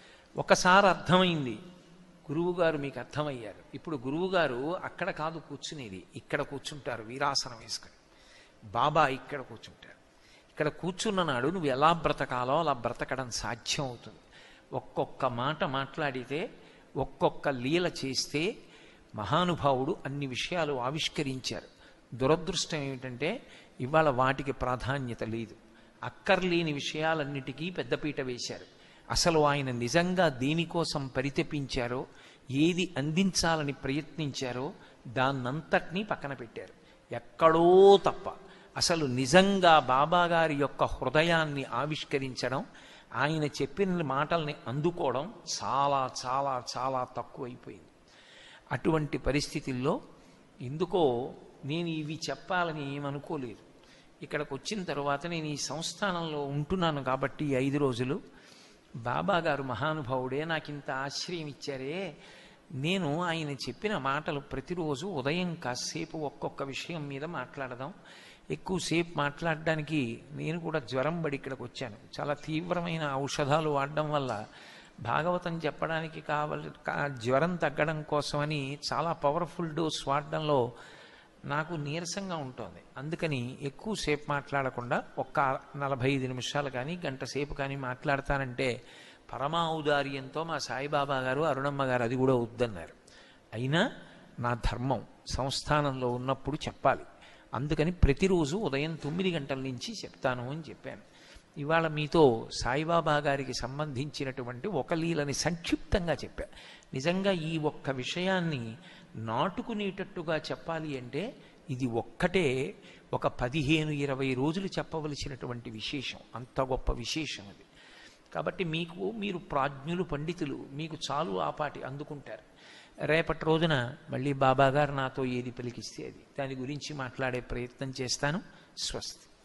[SPEAKER 1] ఒకసారి అర్థమైంది, గురువుగారు మీకు అర్థమయ్యారు. ఇప్పుడు గురువుగారు అక్కడ కాదు కూర్చునేది, ఇక్కడ కూర్చుంటారు వీరాసనం వేసుకొని. బాబా ఇక్కడ కూర్చుంటారు. ఇక్కడ కూర్చున్న నాడు నువ్వు ఎలా బ్రతకాలో అలా బ్రతకడం సాధ్యం అవుతుంది. ఒక్కొక్క మాట మాట్లాడితే, ఒక్కొక్క లీల చేస్తే మహానుభావుడు అన్ని విషయాలు ఆవిష్కరించారు. దురదృష్టం ఏమిటంటే ఇవాళ వాటికి ప్రాధాన్యత లేదు. అక్కర్లేని విషయాలన్నిటికీ పెద్దపీట వేశారు. అసలు ఆయన నిజంగా దేనికోసం పరితపించారో, ఏది అందించాలని ప్రయత్నించారో దాన్నంతటినీ పక్కన పెట్టారు. ఎక్కడో తప్ప అసలు నిజంగా బాబాగారి యొక్క హృదయాన్ని ఆవిష్కరించడం, ఆయన చెప్పిన మాటల్ని అందుకోవడం చాలా చాలా చాలా తక్కువైపోయింది. అటువంటి పరిస్థితుల్లో ఎందుకో నేను ఇవి చెప్పాలని ఏమనుకోలేదు. ఇక్కడికి వచ్చిన తర్వాత నేను ఈ సంస్థానంలో ఉంటున్నాను కాబట్టి 5 రోజులు బాబాగారు మహానుభావుడే నాకు ఇంత ఆశ్రయం ఇచ్చారే. నేను ఆయన చెప్పిన మాటలు ప్రతిరోజు ఉదయం కాసేపు ఒక్కొక్క విషయం మీద మాట్లాడదాం. ఎక్కువసేపు మాట్లాడడానికి నేను కూడా జ్వరం పడి ఇక్కడికి వచ్చాను. చాలా తీవ్రమైన ఔషధాలు వాడడం వల్ల భాగవతం చెప్పడానికి జ్వరం తగ్గడం కోసమని చాలా పవర్ఫుల్ డోస్ వాడడంలో నాకు నీరసంగా ఉంటుంది. అందుకని ఎక్కువసేపు మాట్లాడకుండా ఒక్క 45 నిమిషాలు కానీ గంట సేపు కానీ మాట్లాడతానంటే పరమా ఔదార్యంతో మా సాయిబాబా గారు, అరుణమ్మ గారు అది కూడా వద్దన్నారు. అయినా నా ధర్మం సంస్థానంలో ఉన్నప్పుడు చెప్పాలి. అందుకని ప్రతిరోజు ఉదయం 9 గంటల నుంచి చెప్తాను అని చెప్పాను. ఇవాళ మీతో సాయిబాబా గారికి సంబంధించినటువంటి ఒక లీలని సంక్షిప్తంగా చెప్పా. నిజంగా ఈ ఒక్క విషయాన్ని నాటుకునేటట్టుగా చెప్పాలి అంటే ఇది ఒక్కటే ఒక 15-20 రోజులు చెప్పవలసినటువంటి విశేషం. అంత గొప్ప విశేషం అది. కాబట్టి మీరు ప్రాజ్ఞులు, పండితులు, మీకు చాలు ఆపాటి అందుకుంటారు. రేపటి రోజున మళ్ళీ బాబాగారు నాతో ఏది పలికిస్తే అది దాని గురించి మాట్లాడే ప్రయత్నం చేస్తాను. స్వస్తి.